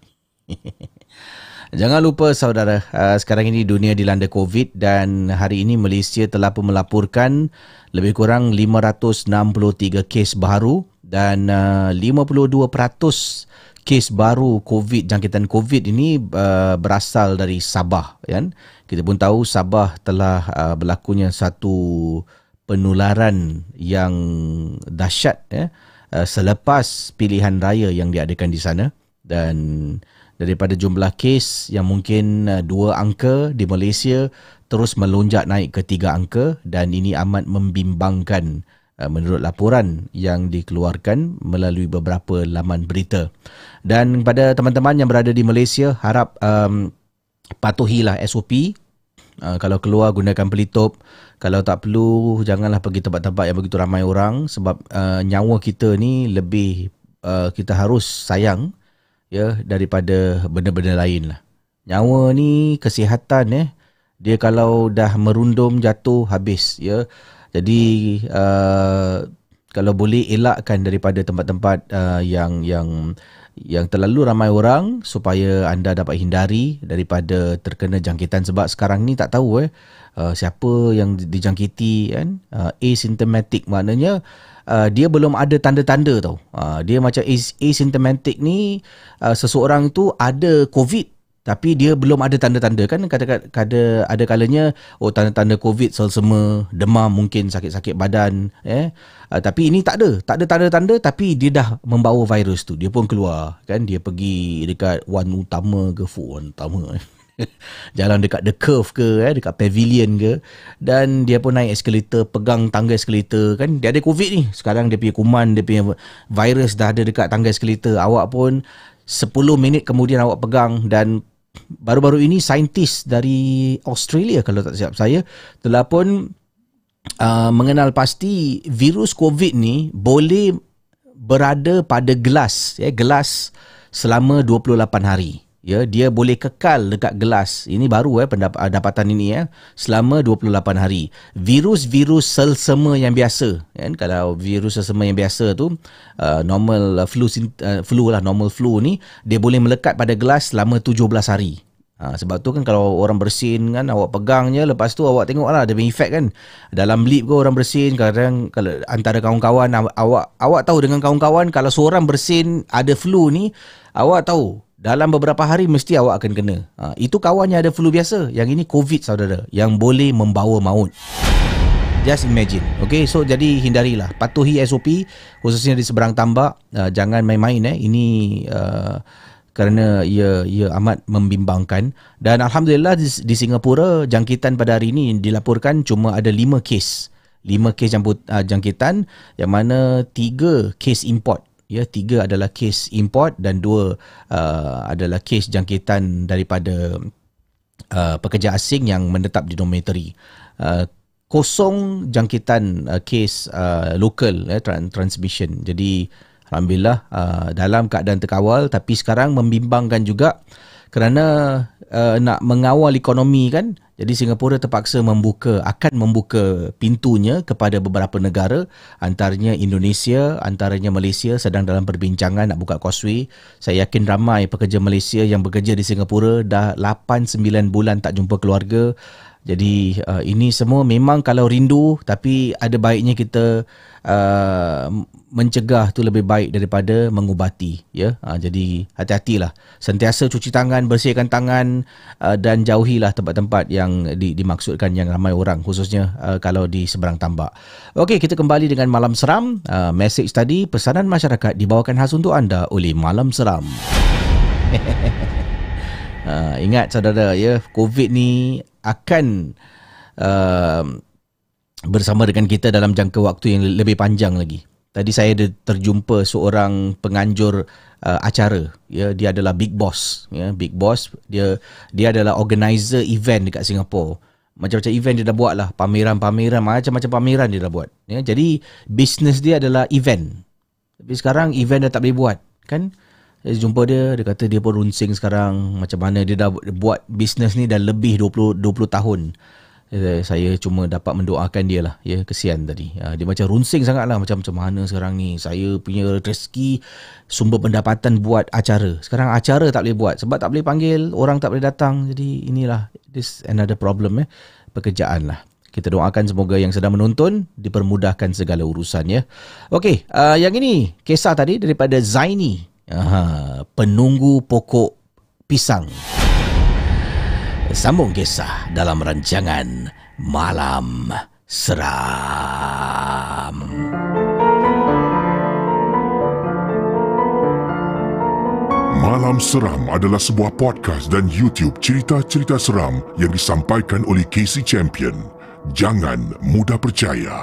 Jangan lupa saudara, uh, sekarang ini dunia dilanda COVID dan hari ini Malaysia telah pun melaporkan lebih kurang lima ratus enam puluh tiga kes baru dan uh, lima puluh dua peratus kes baru COVID, jangkitan COVID ini uh, berasal dari Sabah, kan? Kita pun tahu Sabah telah uh, berlakunya satu penularan yang dahsyat ya, uh, selepas pilihan raya yang diadakan di sana, dan daripada jumlah kes yang mungkin uh, dua angka di Malaysia terus melonjak naik ke tiga angka, dan ini amat membimbangkan menurut laporan yang dikeluarkan melalui beberapa laman berita. Dan pada teman-teman yang berada di Malaysia, harap um, patuhilah S O P. Uh, kalau keluar gunakan pelitup. Kalau tak perlu, janganlah pergi tempat-tempat yang begitu ramai orang, sebab uh, nyawa kita ni lebih uh, kita harus sayang ya daripada benda-benda lain lah. Nyawa ni kesihatan eh. Dia kalau dah merundum jatuh habis ya. Jadi uh, kalau boleh elakkan daripada tempat-tempat uh, yang yang yang terlalu ramai orang supaya anda dapat hindari daripada terkena jangkitan, sebab sekarang ni tak tahu eh uh, siapa yang dijangkiti kan. Uh, asymptomatic maknanya uh, dia belum ada tanda-tanda tau. Uh, dia macam asymptomatic ni uh, seseorang tu ada COVID tapi dia belum ada tanda-tanda kan. Kadang-kadang ada kalanya oh tanda-tanda COVID selsema, demam, mungkin sakit-sakit badan eh uh, tapi ini tak ada, tak ada tanda-tanda tapi dia dah membawa virus tu. Dia pun keluar kan, dia pergi dekat Wan Utama ke Wan Utama eh. Jalan dekat The Curve ke eh, dekat Pavilion ke, dan dia pun naik eskalator, pegang tangga eskalator kan. Dia ada COVID ni, sekarang dia punya kuman, dia punya virus dah ada dekat tangga eskalator. Awak pun sepuluh minit kemudian awak pegang. Dan baru-baru ini saintis dari Australia kalau tak silap saya telah pun uh, mengenal pasti virus COVID ni boleh berada pada gelas ya, gelas selama dua puluh lapan hari. Ya, dia boleh kekal dekat gelas. Ini baru eh pendapatan ini ya, selama dua puluh lapan hari. Virus-virus selsema yang biasa kan, kalau virus selsema yang biasa tu uh, normal flu uh, flu lah, normal flu ni dia boleh melekat pada gelas selama tujuh belas hari. Ha, sebab tu kan kalau orang bersin kan, awak pegangnya, lepas tu awak tengok lah ada efek kan. Dalam lift ke orang bersin, kadang kalau antara kawan-kawan awak awak tahu dengan kawan-kawan, kalau seorang bersin ada flu ni, awak tahu dalam beberapa hari mesti awak akan kena. Ha, itu kawannya ada flu biasa. Yang ini COVID saudara, yang boleh membawa maut. Just imagine. Okay, so jadi hindarilah. Patuhi S O P, khususnya di seberang tambak. Uh, jangan main-main eh. Ini uh, kerana ia, ia amat membimbangkan. Dan Alhamdulillah di, di Singapura, jangkitan pada hari ini dilaporkan cuma ada lima kes. lima kes jangkut, uh, jangkitan, yang mana tiga kes import. Ya, tiga adalah kes import dan dua uh, adalah kes jangkitan daripada uh, pekerja asing yang menetap di dormitory. Uh, kosong jangkitan uh, kes uh, lokal eh, transmission. Jadi alhamdulillah uh, dalam keadaan terkawal, tapi sekarang membimbangkan juga kerana uh, nak mengawal ekonomi kan. Jadi Singapura terpaksa membuka, akan membuka pintunya kepada beberapa negara, antaranya Indonesia, antaranya Malaysia sedang dalam perbincangan nak buka causeway. Saya yakin ramai pekerja Malaysia yang bekerja di Singapura dah lapan sembilan bulan tak jumpa keluarga. Jadi uh, ini semua memang kalau rindu, tapi ada baiknya kita uh, mencegah tu lebih baik daripada mengubati ya. Uh, jadi hati-hatilah, sentiasa cuci tangan, bersihkan tangan uh, dan jauhilah tempat-tempat yang di, dimaksudkan yang ramai orang, khususnya uh, kalau di seberang tambak. Okey, kita kembali dengan Malam Seram. Uh, message tadi, pesanan masyarakat dibawakan khas untuk anda oleh Malam Seram. Uh, ingat saudara ya, COVID ni akan uh, bersama dengan kita dalam jangka waktu yang lebih panjang lagi. Tadi saya ada terjumpa seorang penganjur uh, acara. Ya, dia adalah big boss. Ya, big boss. Dia dia adalah organizer event dekat Singapura. Macam-macam event dia dah buat lah. Pameran-pameran, macam-macam pameran dia dah buat. Ya, jadi bisnes dia adalah event. Tapi sekarang event dah tak boleh buat. Kan? Saya jumpa dia, dia kata dia pun runsing sekarang. Macam mana dia dah buat bisnes ni dah lebih dua puluh tahun. Saya cuma dapat mendoakan dia lah. Ya, kesian tadi. Dia macam runsing sangat lah. Macam macam mana sekarang ni. Saya punya rezeki, sumber pendapatan buat acara. Sekarang acara tak boleh buat. Sebab tak boleh panggil, orang tak boleh datang. Jadi inilah, this another problem eh. Pekerjaan lah. Kita doakan semoga yang sedang menonton dipermudahkan segala urusan ya. Okey, uh, yang ini kisah tadi daripada Zaini. Aha, penunggu pokok pisang. Sambung kisah dalam rancangan Malam Seram. Malam Seram adalah sebuah podcast dan YouTube cerita-cerita seram yang disampaikan oleh Casey Champion. Jangan mudah percaya.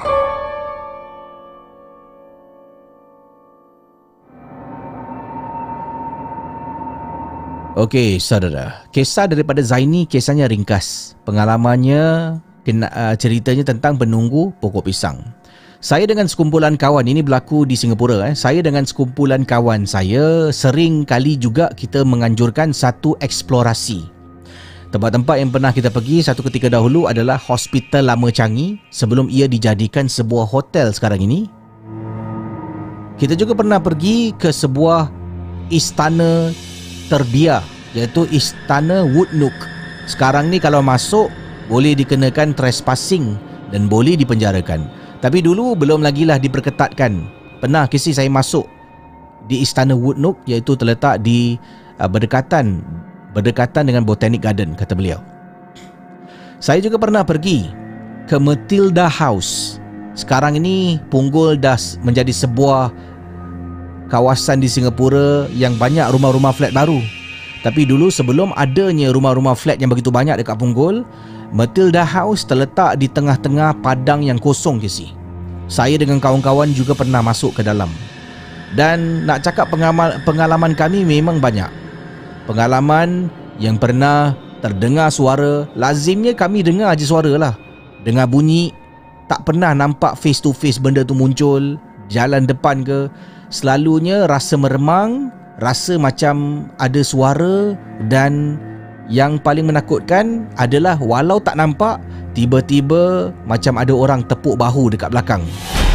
Okey, saudara. Kisah daripada Zaini, kisahnya ringkas. Pengalamannya, kena, uh, ceritanya tentang penunggu pokok pisang. Saya dengan sekumpulan kawan, ini berlaku di Singapura. Eh. Saya dengan sekumpulan kawan saya, sering kali juga kita menganjurkan satu eksplorasi. Tempat-tempat yang pernah kita pergi satu ketika dahulu adalah Hospital Lama Changi sebelum ia dijadikan sebuah hotel sekarang ini. Kita juga pernah pergi ke sebuah istana terbiar, iaitu Istana Woodnook. Sekarang ni kalau masuk boleh dikenakan trespassing dan boleh dipenjarakan. Tapi dulu belum lagi lah diperketatkan. Pernah kisi saya masuk di Istana Woodnook, iaitu terletak di uh, berdekatan berdekatan dengan Botanic Garden, kata beliau. Saya juga pernah pergi ke Matilda House. Sekarang ini Punggol dah menjadi sebuah kawasan di Singapura yang banyak rumah-rumah flat baru. Tapi dulu sebelum adanya rumah-rumah flat yang begitu banyak dekat Punggol, Matilda House terletak di tengah-tengah padang yang kosong ke si. Saya dengan kawan-kawan juga pernah masuk ke dalam. Dan nak cakap pengalaman, pengalaman kami memang banyak. Pengalaman yang pernah terdengar suara, lazimnya kami dengar je suara lah. Dengar bunyi, tak pernah nampak face to face benda tu muncul, jalan depan ke. Selalunya rasa meremang, rasa macam ada suara, dan yang paling menakutkan adalah walau tak nampak, tiba-tiba macam ada orang tepuk bahu dekat belakang.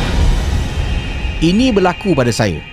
Ini berlaku pada saya.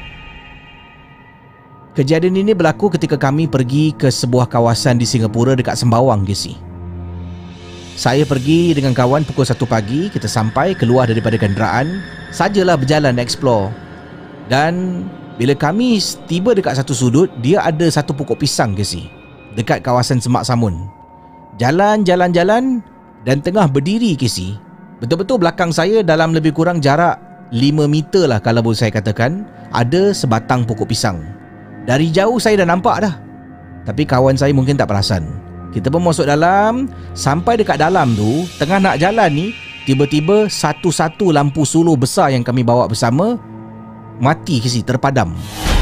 Kejadian ini berlaku ketika kami pergi ke sebuah kawasan di Singapura dekat Sembawang, Gesi. Saya pergi dengan kawan pukul satu pagi, kita sampai keluar daripada kenderaan, sajalah berjalan explore. Dan bila kami tiba dekat satu sudut, dia ada satu pokok pisang ke si, dekat kawasan Semak Samun. Jalan-jalan-jalan dan tengah berdiri ke si. Betul-betul belakang saya dalam lebih kurang jarak lima meter lah kalau boleh saya katakan, ada sebatang pokok pisang. Dari jauh saya dah nampak dah. Tapi kawan saya mungkin tak perasan. Kita pun masuk dalam. Sampai dekat dalam tu, tengah nak jalan ni, tiba-tiba satu-satu lampu suluh besar yang kami bawa bersama mati ke si, terpadam.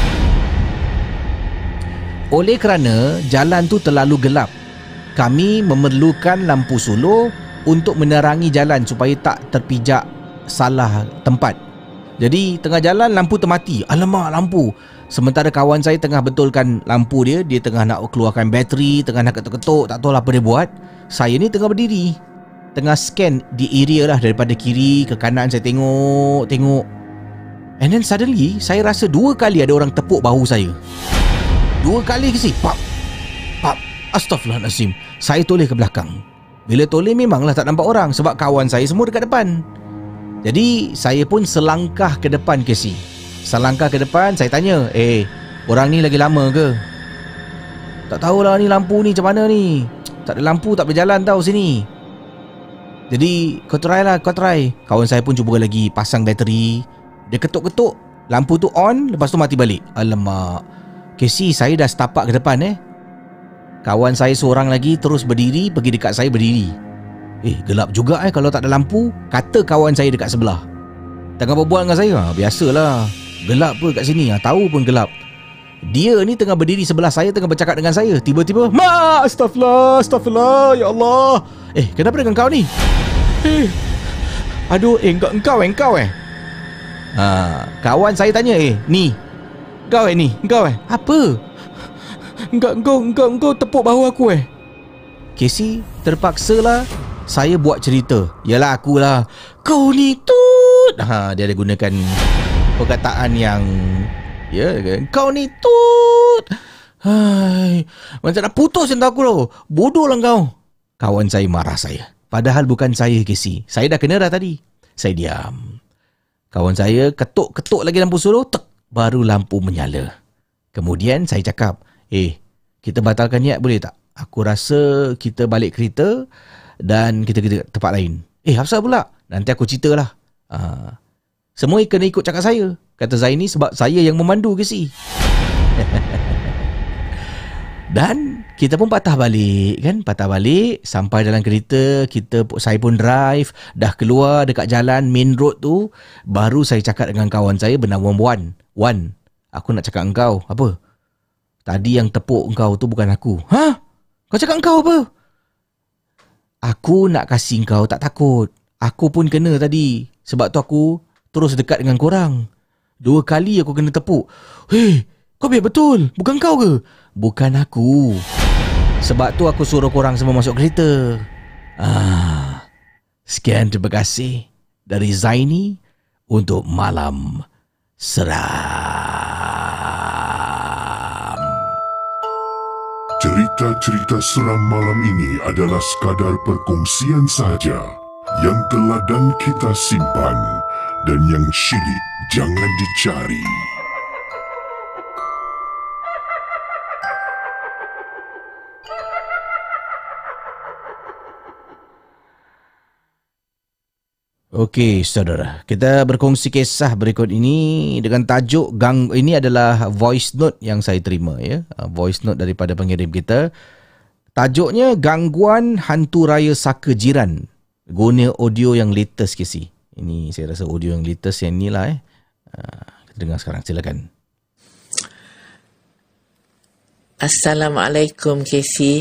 Oleh kerana jalan tu terlalu gelap, kami memerlukan lampu suluh untuk menerangi jalan supaya tak terpijak salah tempat. Jadi tengah jalan lampu termati. Alamak, lampu. Sementara kawan saya tengah betulkan lampu dia, dia tengah nak keluarkan bateri, tengah nak ketuk-ketuk, tak tahu apa dia buat. Saya ni tengah berdiri, tengah scan di area lah, daripada kiri ke kanan. Saya tengok, tengok. And then suddenly saya rasa dua kali ada orang tepuk bahu saya. Dua kali ke si, pap, pap. Astaghfirullahalazim. Saya toleh ke belakang. Bila toleh memanglah tak nampak orang, sebab kawan saya semua dekat depan. Jadi saya pun selangkah ke depan ke si. Selangkah ke depan, saya tanya, Eh, orang ni lagi lama ke? Tak tahulah ni lampu ni macam mana ni. Tak ada lampu, tak boleh jalan tau sini. Jadi kau try lah, kau try. Kawan saya pun cuba lagi pasang bateri. Dia ketuk-ketuk, lampu tu on, lepas tu mati balik. Alamak. Casey, saya dah setapak ke depan eh. Kawan saya seorang lagi terus berdiri, pergi dekat saya berdiri. Eh, gelap juga eh kalau tak ada lampu, kata kawan saya dekat sebelah. tengah berbual dengan saya. Ha, biasalah. Gelap pun kat sini. Ha, tahu pun gelap. Dia ni tengah berdiri sebelah saya, tengah bercakap dengan saya. Tiba-tiba, Ma, astagfirullah, astagfirullah, ya Allah. Eh, kenapa dengan kau ni? Eh, aduh, eh, engkau, engkau, engkau eh. Ha, kawan saya tanya, eh, ni, kau eh ni, engkau eh. Apa? Engkau, engkau, engkau, engkau tepuk bahu aku eh. Casey, terpaksalah saya buat cerita. Yalah, akulah. Kau ni tut. Ha, dia ada gunakan perkataan yang, ya, kau ni tut. Hai, macam nak putus entah aku loh. Bodoh lah kau. Kawan saya marah saya. Padahal bukan saya, Casey. Saya dah kena dah tadi. Saya diam. Kawan saya ketuk-ketuk lagi lampu suruh. Tek, baru lampu menyala. Kemudian saya cakap, eh, kita batalkan niat boleh tak? Aku rasa kita balik kereta dan kita ke tempat lain. Eh, apa pula? Nanti aku ceritalah. Ha. Semua kena ikut cakap saya. Kata Zaini sebab saya yang memandu, Casey. Dan kita pun patah balik kan, patah balik sampai dalam kereta. Kita, saya pun drive, dah keluar dekat jalan main road tu. Baru saya cakap dengan kawan saya bernama Wan. Wan, aku nak cakap engkau. Apa? Tadi yang tepuk engkau tu bukan aku. Hah? Kau cakap engkau apa? Aku nak kasih engkau tak takut. Aku pun kena tadi. Sebab tu aku terus dekat dengan korang. Dua kali aku kena tepuk. Hei, kau biar betul. Bukan kau ke? Bukan aku. Sebab tu aku suruh korang semua masuk kereta. Ah, sekian, terima kasih dari Zaini untuk Malam Seram. Cerita-cerita seram malam ini adalah sekadar perkongsian sahaja yang telah dan kita simpan, dan yang syilid jangan dicari. Okey, saudara. Kita berkongsi kisah berikut ini dengan tajuk gang. Ini adalah voice note yang saya terima, ya. Voice note daripada pengirim kita. Tajuknya Gangguan Hantu Raya Saka Jiran. Guna audio yang latest, Casey. Ini saya rasa audio yang latest yang inilah eh. Kita dengar sekarang, silakan. Assalamualaikum, Casey.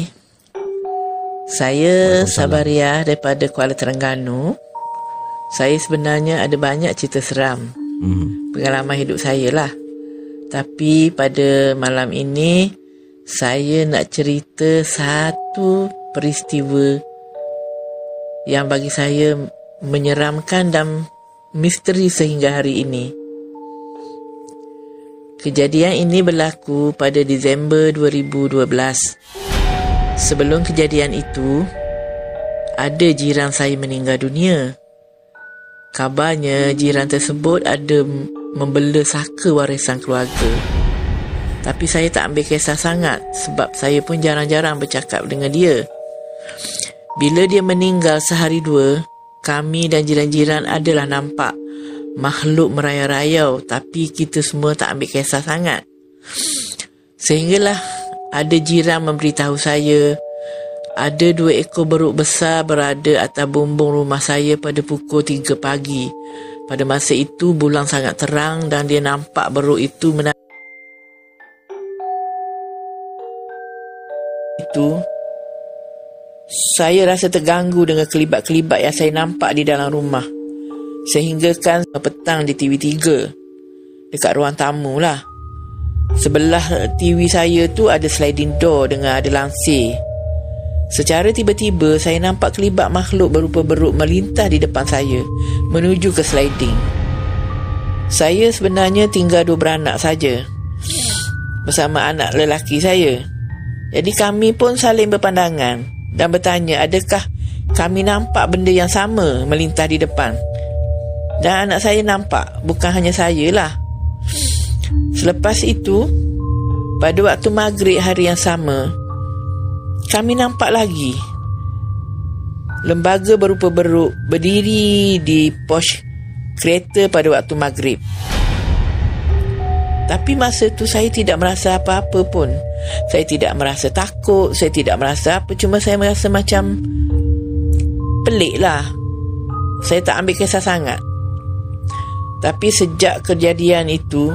Saya Sabaria daripada Kuala Terengganu. Saya sebenarnya ada banyak cerita seram, hmm. pengalaman hidup saya lah. Tapi pada malam ini, saya nak cerita satu peristiwa yang bagi saya menyeramkan dan misteri sehingga hari ini. Kejadian ini berlaku pada Disember dua ribu dua belas. Sebelum kejadian itu, ada jiran saya meninggal dunia. Kabarnya jiran tersebut ada membela saka warisan keluarga. Tapi saya tak ambil kisah sangat sebab saya pun jarang-jarang bercakap dengan dia. Bila dia meninggal sehari dua, kami dan jiran-jiran adalah nampak makhluk merayau-rayau, tapi kita semua tak ambil kisah sangat. Sehinggalah ada jiran memberitahu saya ada dua ekor beruk besar berada atas bumbung rumah saya pada pukul tiga pagi. Pada masa itu bulan sangat terang dan dia nampak beruk itu menarik. Itu saya rasa terganggu dengan kelibat-kelibat yang saya nampak di dalam rumah. Sehingga kan petang di T V tiga dekat ruang tamu lah. Sebelah T V saya tu ada sliding door dengan ada langsir. Secara tiba-tiba saya nampak kelibat makhluk berupa beruk melintas di depan saya menuju ke sliding. Saya sebenarnya tinggal dua beranak saja bersama anak lelaki saya. Jadi kami pun saling berpandangan dan bertanya adakah kami nampak benda yang sama melintas di depan. Dan anak saya nampak, bukan hanya saya lah. Selepas itu, pada waktu maghrib hari yang sama, kami nampak lagi lembaga berupa beruk berdiri di pos kereta pada waktu maghrib. Tapi masa tu saya tidak merasa apa-apa pun. Saya tidak merasa takut, saya tidak merasa apa, cuma saya merasa macam pelik lah. Saya tak ambil kisah sangat. Tapi sejak kejadian itu,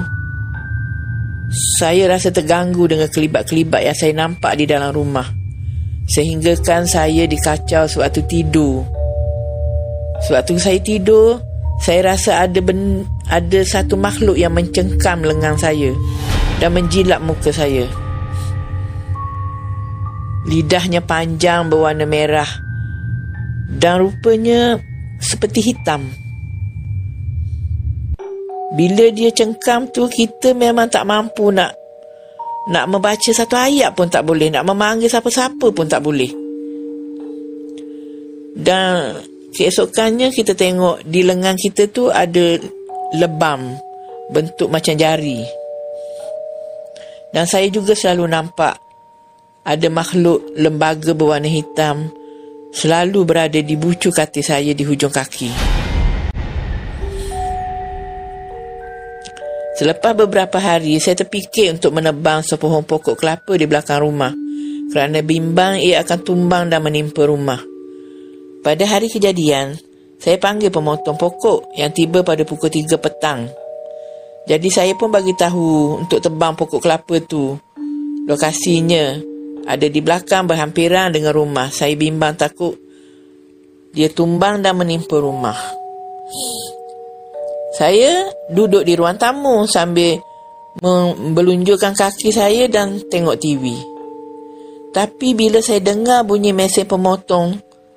saya rasa terganggu dengan kelibat-kelibat yang saya nampak di dalam rumah. Sehinggakan saya dikacau sewaktu tidur. Sewaktu saya tidur, saya rasa ada ben, ada satu makhluk yang mencengkam lengan saya dan menjilat muka saya. Lidahnya panjang berwarna merah dan rupanya seperti hitam. Bila dia cengkam tu, kita memang tak mampu nak nak membaca satu ayat pun tak boleh, nak memanggil siapa-siapa pun tak boleh. Dan keesokannya kita tengok di lengan kita tu ada lebam bentuk macam jari. Dan saya juga selalu nampak ada makhluk lembaga berwarna hitam selalu berada di bucu katil saya di hujung kaki. Selepas beberapa hari, saya terfikir untuk menebang sepohon pokok kelapa di belakang rumah kerana bimbang ia akan tumbang dan menimpa rumah. Pada hari kejadian, saya panggil pemotong pokok yang tiba pada pukul tiga petang. Jadi saya pun bagi tahu untuk tebang pokok kelapa tu. Lokasinya ada di belakang berhampiran dengan rumah. Saya bimbang takut dia tumbang dan menimpa rumah. Saya duduk di ruang tamu sambil membelunjurkan kaki saya dan tengok T V. Tapi bila saya dengar bunyi mesin pemotong,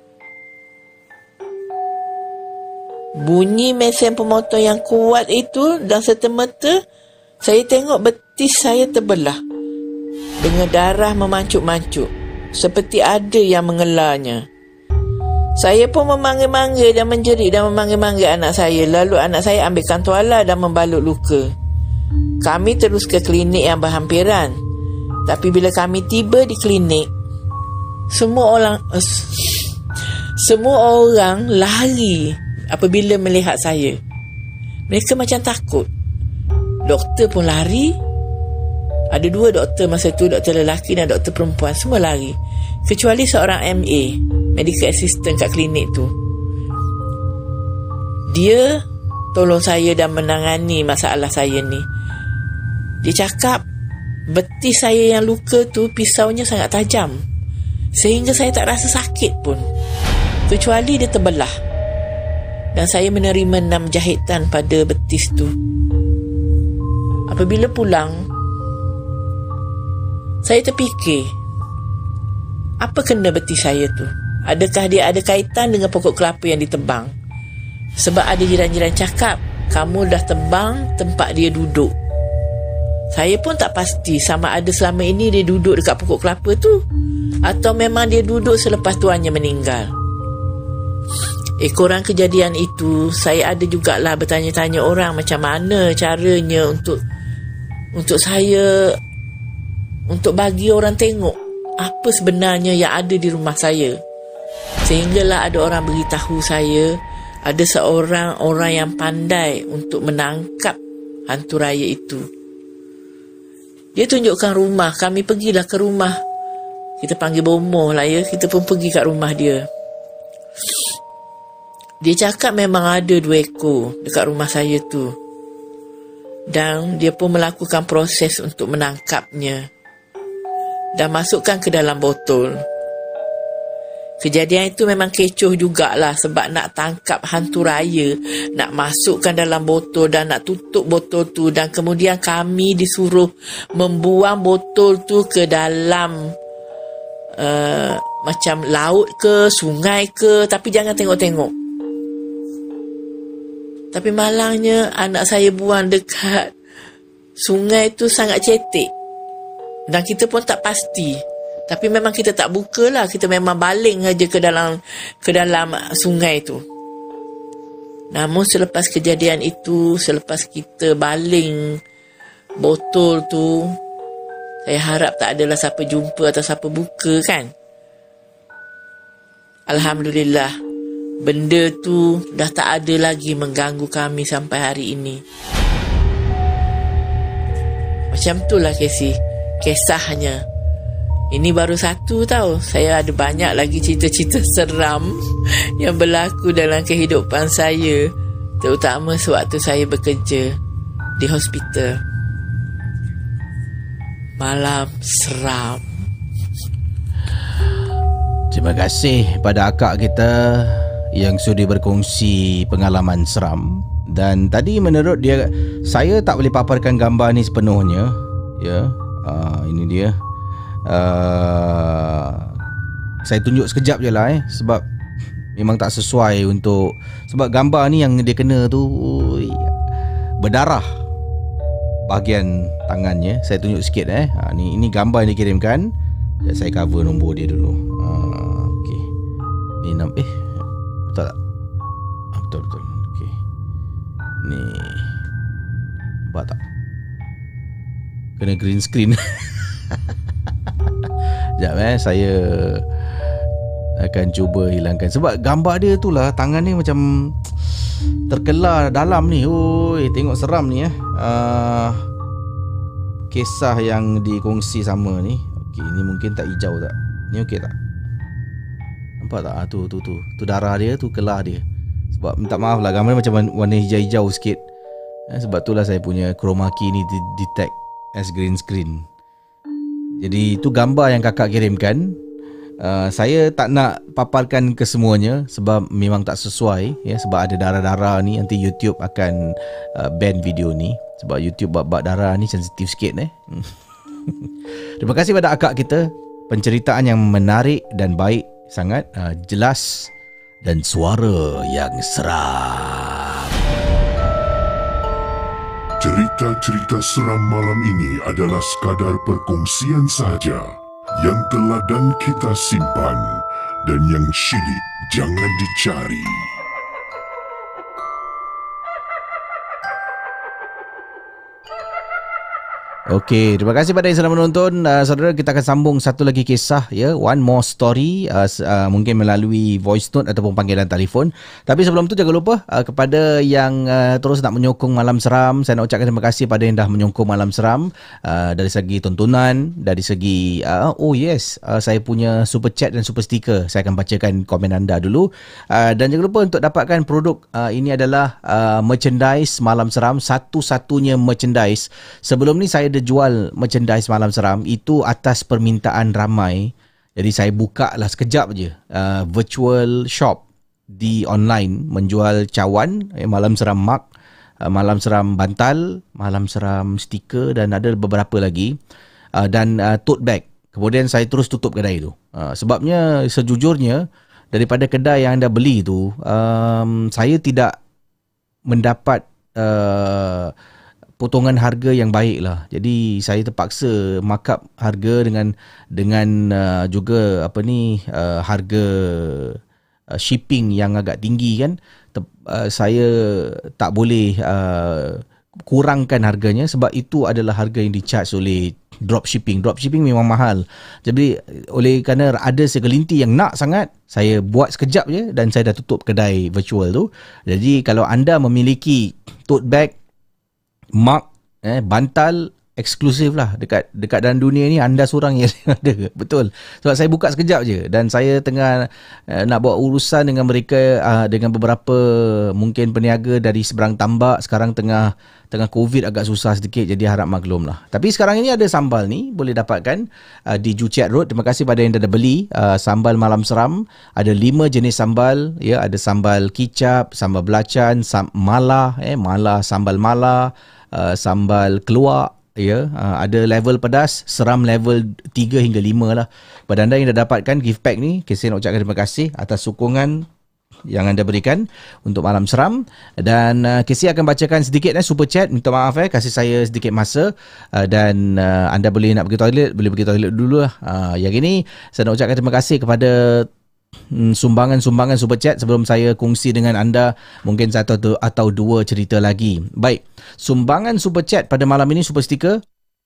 bunyi mesin pemotong yang kuat itu, dan serta-merta saya tengok betis saya terbelah dengan darah memancuk-mancuk seperti ada yang mengelarnya. Saya pun memanggil-manggil dan menjerit dan memanggil-manggil anak saya. Lalu anak saya ambilkan tuala dan membalut luka. Kami terus ke klinik yang berhampiran. Tapi bila kami tiba di klinik, semua orang uh, semua orang lari apabila melihat saya. Mereka macam takut. Doktor pun lari. Ada dua doktor masa tu, doktor lelaki dan doktor perempuan. Semua lari. Kecuali seorang M A, medical assistant kat klinik tu. Dia tolong saya dan menangani masalah saya ni. Dia cakap betis saya yang luka tu pisaunya sangat tajam, sehingga saya tak rasa sakit pun, kecuali dia terbelah. Dan saya menerima enam jahitan pada betis tu. Apabila pulang, saya terfikir, apa kena betis saya tu? Adakah dia ada kaitan dengan pokok kelapa yang ditebang? Sebab ada jiran-jiran cakap, kamu dah tebang tempat dia duduk. Saya pun tak pasti sama ada selama ini dia duduk dekat pokok kelapa tu, atau memang dia duduk selepas tuannya meninggal. Ekoran kejadian itu, saya ada jugalah bertanya-tanya orang macam mana caranya untuk untuk saya untuk bagi orang tengok apa sebenarnya yang ada di rumah saya. Sehinggalah ada orang beritahu saya ada seorang orang yang pandai untuk menangkap hantu raya itu. Dia tunjukkan rumah. Kami pergilah ke rumah. Kita panggil bomoh lah ya. Kita pun pergi kat rumah dia. Dia cakap memang ada dua ekor dekat rumah saya tu. Dan dia pun melakukan proses untuk menangkapnya dan masukkan ke dalam botol. Kejadian itu memang kecoh jugalah, sebab nak tangkap hantu raya, nak masukkan dalam botol dan nak tutup botol tu, dan kemudian kami disuruh membuang botol tu ke dalam uh, macam laut ke, sungai ke, tapi jangan tengok-tengok. Tapi malangnya anak saya buang dekat sungai tu sangat cetek. Dan kita pun tak pasti. Tapi memang kita tak buka lah. Kita memang baling aja ke dalam ke dalam sungai tu. Namun selepas kejadian itu, selepas kita baling botol tu, saya harap tak adalah siapa jumpa atau siapa buka kan. Alhamdulillah, benda tu dah tak ada lagi mengganggu kami sampai hari ini. Macam tu lah Casey kisahnya. Ini baru satu tau. Saya ada banyak lagi cerita-cerita seram yang berlaku dalam kehidupan saya terutama sewaktu saya bekerja di hospital. Malam seram. Terima kasih pada akak kita yang sudi berkongsi pengalaman seram. Dan tadi menurut dia, saya tak boleh paparkan gambar ni sepenuhnya. Ya, uh, ini dia. Uh, saya tunjuk sekejap je lah eh, sebab memang tak sesuai untuk, sebab gambar ni yang dia kena tu ui, berdarah bahagian tangannya. Saya tunjuk sikit eh. Ha, ni ini gambar yang dikirimkan. Saya cover nombor dia dulu. Ha, okey. Ni nam eh betul tak? Ha, betul betul. Okey. Ni nampak tak? Kena green screen. Sekejap eh, saya akan cuba hilangkan. Sebab gambar dia tu lah, tangan ni macam terkelar dalam ni. Oi, tengok seram ni eh. Uh, kisah yang dikongsi sama ni. Okey, ni mungkin tak hijau tak? Ni okey tak? Nampak tak? Ah, tu tu tu. Tu darah dia, tu kelah dia. Sebab minta maaf lah, gambar macam warna hijau-hijau sikit. Eh, sebab itulah saya punya chroma key ni detect as green screen. Jadi itu gambar yang kakak kirimkan. Uh, saya tak nak paparkan ke semuanya sebab memang tak sesuai ya, sebab ada darah-darah ni, nanti YouTube akan uh, ban video ni sebab YouTube bab-bab darah ni sensitif sikit eh. Terima kasih pada akak kita, penceritaan yang menarik dan baik sangat, uh, jelas dan suara yang seram. Cerita-cerita seram malam ini adalah sekadar perkongsian sahaja yang telah dan kita simpan, dan yang syilid jangan dicari. Okey, terima kasih pada yang sedang menonton. Uh, saudara, kita akan sambung satu lagi kisah ya, one more story, uh, uh, mungkin melalui voice note ataupun panggilan telefon. Tapi sebelum tu jangan lupa uh, kepada yang uh, terus nak menyokong Malam Seram, saya nak ucapkan terima kasih pada yang dah menyokong Malam Seram uh, dari segi tontonan, dari segi uh, oh yes, uh, saya punya super chat dan super sticker. Saya akan bacakan komen anda dulu. Uh, dan jangan lupa untuk dapatkan produk uh, ini adalah uh, merchandise Malam Seram, satu-satunya merchandise. Sebelum ni saya ada jual merchandise Malam Seram itu atas permintaan ramai. Jadi saya buka lah sekejap je uh, virtual shop di online menjual cawan, eh, Malam Seram mug, uh, Malam Seram bantal, Malam Seram stiker dan ada beberapa lagi, uh, dan uh, tote bag. Kemudian saya terus tutup kedai tu. Uh, sebabnya sejujurnya daripada kedai yang anda beli tu, um, saya tidak mendapat uh, potongan harga yang baik lah. Jadi saya terpaksa markup harga dengan dengan uh, juga apa ni uh, harga uh, shipping yang agak tinggi kan. Tep, uh, saya tak boleh uh, kurangkan harganya sebab itu adalah harga yang di-charge oleh dropshipping. Dropshipping memang mahal. Jadi oleh kerana ada segelintir yang nak sangat, saya buat sekejap je dan saya dah tutup kedai virtual tu. Jadi kalau anda memiliki tote bag, mug, eh, bantal eksklusif lah dekat dekat dalam dunia ni, anda seorang yang ada. Betul. Sebab saya buka sekejap je dan saya tengah uh, nak buat urusan dengan mereka, uh, dengan beberapa mungkin peniaga dari seberang tambak. Sekarang tengah tengah COVID agak susah sedikit, jadi harap maklum lah. Tapi sekarang ini ada sambal ni boleh dapatkan uh, di Juchat Road. Terima kasih pada yang dah beli uh, sambal Malam Seram. Ada lima jenis sambal ya, ada sambal kicap, sambal belacan, sam- mala eh mala sambal mala, uh, sambal keluak. Ya, uh, ada level pedas, seram level tiga hingga lima lah. Pada anda yang dah dapatkan gift pack ni, saya nak ucapkan terima kasih atas sokongan yang anda berikan untuk Malam Seram. Dan uh, Casey akan bacakan sedikit eh, super chat. Minta maaf eh, kasih saya sedikit masa. uh, Dan uh, anda boleh nak pergi toilet, boleh pergi toilet dulu lah. uh, Yang ini saya nak ucapkan terima kasih kepada sumbangan-sumbangan super chat sebelum saya kongsi dengan anda mungkin satu atau dua cerita lagi. Baik, sumbangan super chat pada malam ini, super sticker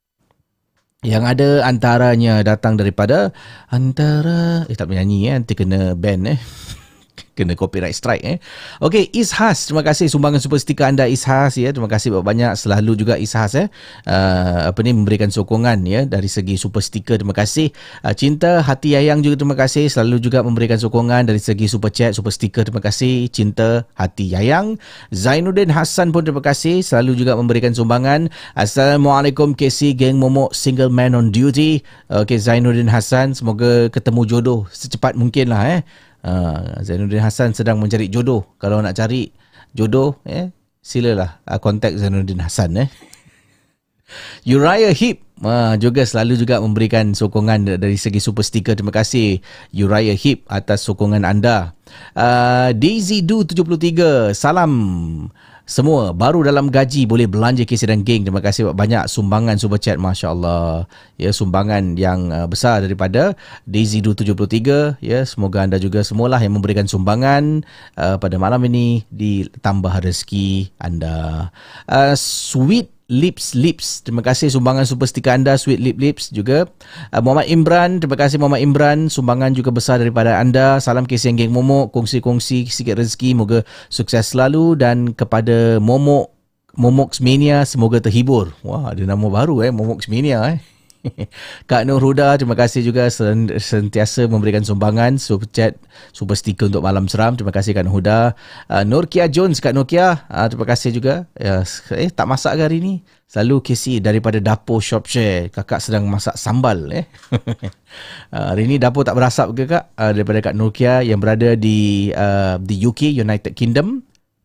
yang ada antaranya datang daripada antara eh tak boleh nyanyi eh, nanti kena ban eh Kena copyright strike eh. Okey, Ishas, terima kasih sumbangan super stiker anda Ishas ya. Terima kasih banyak, selalu juga Ishas eh. Uh, apa ni memberikan sokongan ya dari segi super stiker. Terima kasih. Uh, Cinta Hati Yayang juga terima kasih, selalu juga memberikan sokongan dari segi super chat, super stiker. Terima kasih Cinta Hati Yayang. Zainuddin Hassan pun terima kasih, selalu juga memberikan sumbangan. Assalamualaikum K C Geng Momok Single Man on Duty. Okey, Zainuddin Hassan, semoga ketemu jodoh secepat mungkin lah eh. Uh, Zainuddin Hassan sedang mencari jodoh. Kalau nak cari jodoh eh, silalah uh, kontak Zainuddin Hassan eh. Uriah Hip uh, juga selalu juga memberikan sokongan dari segi super stiker. Terima kasih Uriah Hip atas sokongan anda. uh, Daisy Du tujuh puluh tiga, salam semua, baru dalam gaji boleh belanja K C dan geng. Terima kasih banyak sumbangan super chat, Masya Allah ya, sumbangan yang uh, besar daripada Daisy Du tujuh puluh tiga ya. Semoga anda juga semualah yang memberikan sumbangan uh, pada malam ini ditambah rezeki anda. uh, Sweet Lips Lips, terima kasih sumbangan super stiker anda Sweet Lip Lips juga. uh, Muhammad Imran, terima kasih Muhammad Imran, sumbangan juga besar daripada anda. Salam K C Geng Momok, kongsi-kongsi sikit rezeki, moga sukses selalu. Dan kepada Momok Momok's Mania, semoga terhibur. Wah, ada nama baru eh, Momok's Mania eh. Kak Nur Huda, terima kasih juga sentiasa memberikan sumbangan super chat, super stiker untuk malam seram. Terima kasih Kak Nur Huda. uh, Norkia Jones, Kak Norkia, uh, terima kasih juga. uh, Eh tak masak ke hari ni? Selalu K C daripada dapur Shopshare. Kakak sedang masak sambal eh. uh, Hari ni dapur tak berasap ke Kak? Uh, daripada Kak Norkia yang berada di uh, di U K, United Kingdom.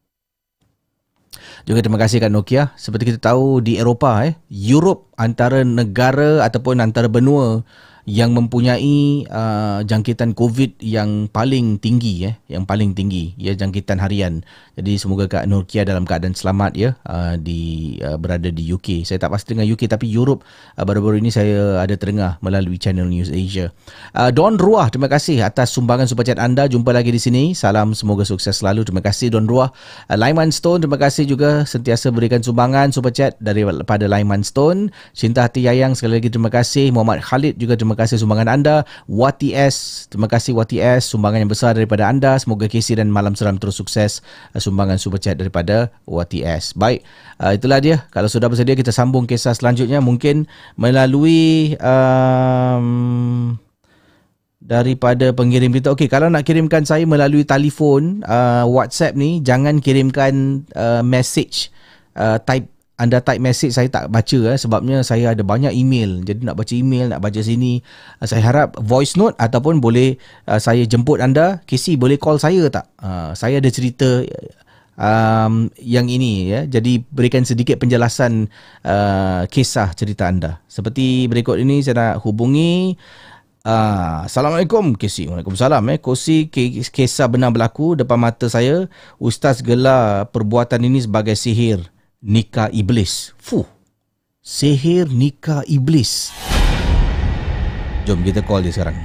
Juga terima kasih kat Nokia. Seperti kita tahu di Eropah eh, Europe antara negara ataupun antara benua yang mempunyai uh, jangkitan COVID yang paling tinggi eh, yang paling tinggi ya, jangkitan harian. Jadi semoga Kak Nokia dalam keadaan selamat ya, uh, di uh, berada di U K. Saya tak pasti dengan U K tapi Europe uh, baru-baru ini saya ada terdengar melalui Channel News Asia. Uh, Don Ruah, terima kasih atas sumbangan super chat anda. Jumpa lagi di sini. Salam, semoga sukses selalu. Terima kasih Don Ruah. Uh, Laiman Stone, terima kasih juga sentiasa berikan sumbangan super chat daripada Laiman Stone. Cinta Hati Yayang, sekali lagi terima kasih. Muhammad Khalid juga terima kasih sumbangan anda. Wati S, terima kasih Wati S, sumbangan yang besar daripada anda. Semoga K C dan Malam Seram terus sukses. Sumbangan super chat daripada Wati S. Baik, uh, itulah dia. Kalau sudah bersedia kita sambung kisah selanjutnya, mungkin melalui um, daripada pengirim kita. Okey, kalau nak kirimkan saya melalui telefon, uh, WhatsApp ni, jangan kirimkan uh, message, uh, type anda type message saya tak baca eh, sebabnya saya ada banyak email. Jadi nak baca email, nak baca sini. Uh, saya harap voice note ataupun boleh uh, saya jemput anda. K C boleh call saya tak? Uh, saya ada cerita um, yang ini ya. Jadi berikan sedikit penjelasan uh, kisah cerita anda. Seperti berikut ini, saya nak hubungi. Uh, Assalamualaikum K C. Waalaikumsalam eh. Kosi kisah benar berlaku depan mata saya. Ustaz gelar perbuatan ini sebagai sihir nikah iblis. Fuh. Sihir nikah iblis. Jom kita call dia sekarang.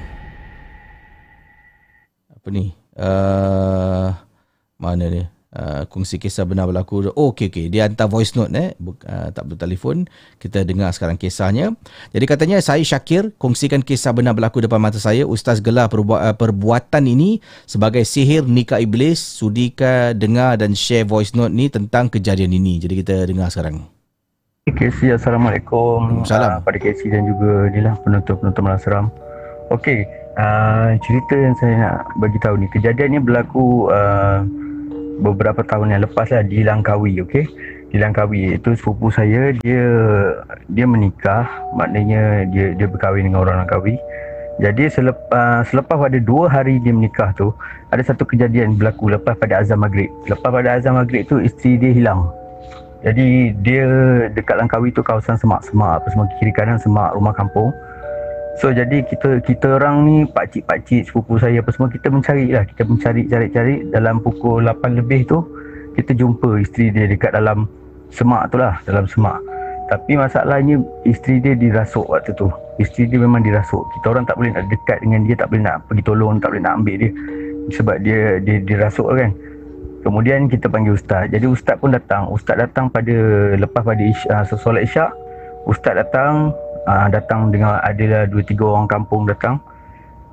Apa ni? Uh, mana dia? Uh, kongsi kisah benar berlaku. Oh, okey okey. Dia hantar voice note eh. Buk, uh, tak bertelefon. Kita dengar sekarang kisahnya. Jadi katanya, saya Syakir kongsikan kisah benar berlaku depan mata saya. Ustaz gelar perbu- uh, perbuatan ini sebagai sihir nikah iblis. Sudika dengar dan share voice note ni tentang kejadian ini. Jadi kita dengar sekarang. K C, Assalamualaikum. Salam. Uh, pada K C dan juga inilah penonton-penonton Malam Seram. Okey, uh, cerita yang saya nak bagi tahu ni, kejadian ni berlaku uh, beberapa tahun yang lepas lah di Langkawi. Okey, di Langkawi itu sepupu saya, dia dia menikah, maknanya dia dia berkahwin dengan orang Langkawi. Jadi selepas selepas pada dua hari dia menikah tu, ada satu kejadian berlaku lepas pada azan maghrib. Lepas pada azan maghrib tu isteri dia hilang. Jadi dia dekat Langkawi tu kawasan semak-semak apa semua, kiri kanan semak, rumah kampung. So jadi kita kita orang ni, pakcik-pakcik sepupu saya apa semua, kita mencari lah, kita mencari cari-cari. Dalam pukul lapan lebih tu kita jumpa isteri dia dekat dalam semak tu lah, dalam semak. Tapi masalahnya isteri dia dirasuk waktu tu. Isteri dia memang dirasuk. Kita orang tak boleh nak dekat dengan dia, tak boleh nak pergi tolong, tak boleh nak ambil dia sebab dia dia dirasuk kan. Kemudian kita panggil ustaz. Jadi ustaz pun datang. Ustaz datang pada lepas pada isya, solat isyak. Ustaz datang, uh, datang dengan adalah dua tiga orang kampung datang.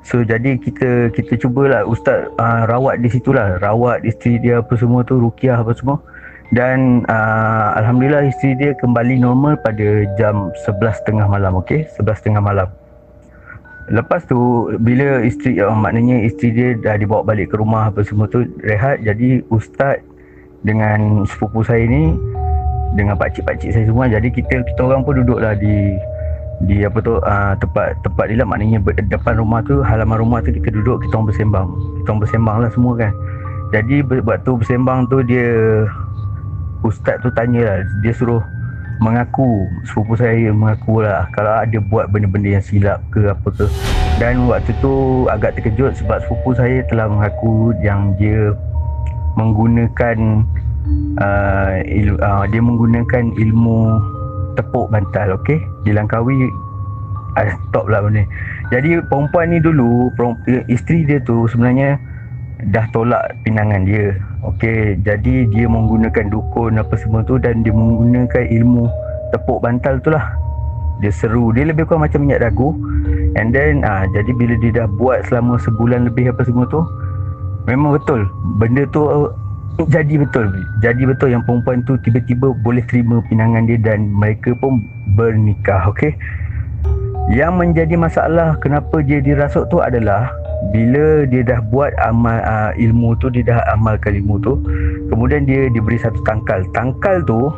So jadi kita kita cubalah ustaz uh, rawat di situlah, rawat isteri dia apa semua tu, ruqyah apa semua. Dan uh, alhamdulillah isteri dia kembali normal pada jam sebelas tiga puluh malam, okey, sebelas tiga puluh malam. Lepas tu bila isteri uh, maknanya isteri dia dah dibawa balik ke rumah apa semua tu, rehat. Jadi ustaz dengan sepupu saya ni, dengan pakcik-pakcik saya semua, jadi kita kita orang pun duduklah di di apa tu uh, tempat tempat dia lah, maknanya depan rumah tu, halaman rumah tu kita duduk, kita orang bersembang. Kita orang bersembang lah semua kan. Jadi waktu bersembang tu dia ustaz tu tanyalah, dia suruh mengaku, sepupu saya mengaku lah kalau ada buat benda-benda yang silap ke apa ke. Dan waktu tu agak terkejut sebab sepupu saya telah mengaku yang dia menggunakan uh, il, uh, dia menggunakan ilmu tepuk bantal, okey, di Langkawi. Ah, stop lah benda. Jadi perempuan ni dulu, isteri dia tu sebenarnya dah tolak pinangan dia, okey. Jadi dia menggunakan dukun apa semua tu, dan dia menggunakan ilmu tepuk bantal tu lah. Dia seru, dia lebih kurang macam minyak dagu. And then ah, jadi bila dia dah buat selama sebulan lebih apa semua tu, memang betul benda tu uh, jadi betul. Jadi betul yang perempuan tu tiba-tiba boleh terima pinangan dia dan mereka pun bernikah, okey. Yang menjadi masalah kenapa dia dirasuk tu adalah bila dia dah buat amal uh, ilmu tu, dia dah amalkan ilmu tu, kemudian dia diberi satu tangkal. Tangkal tu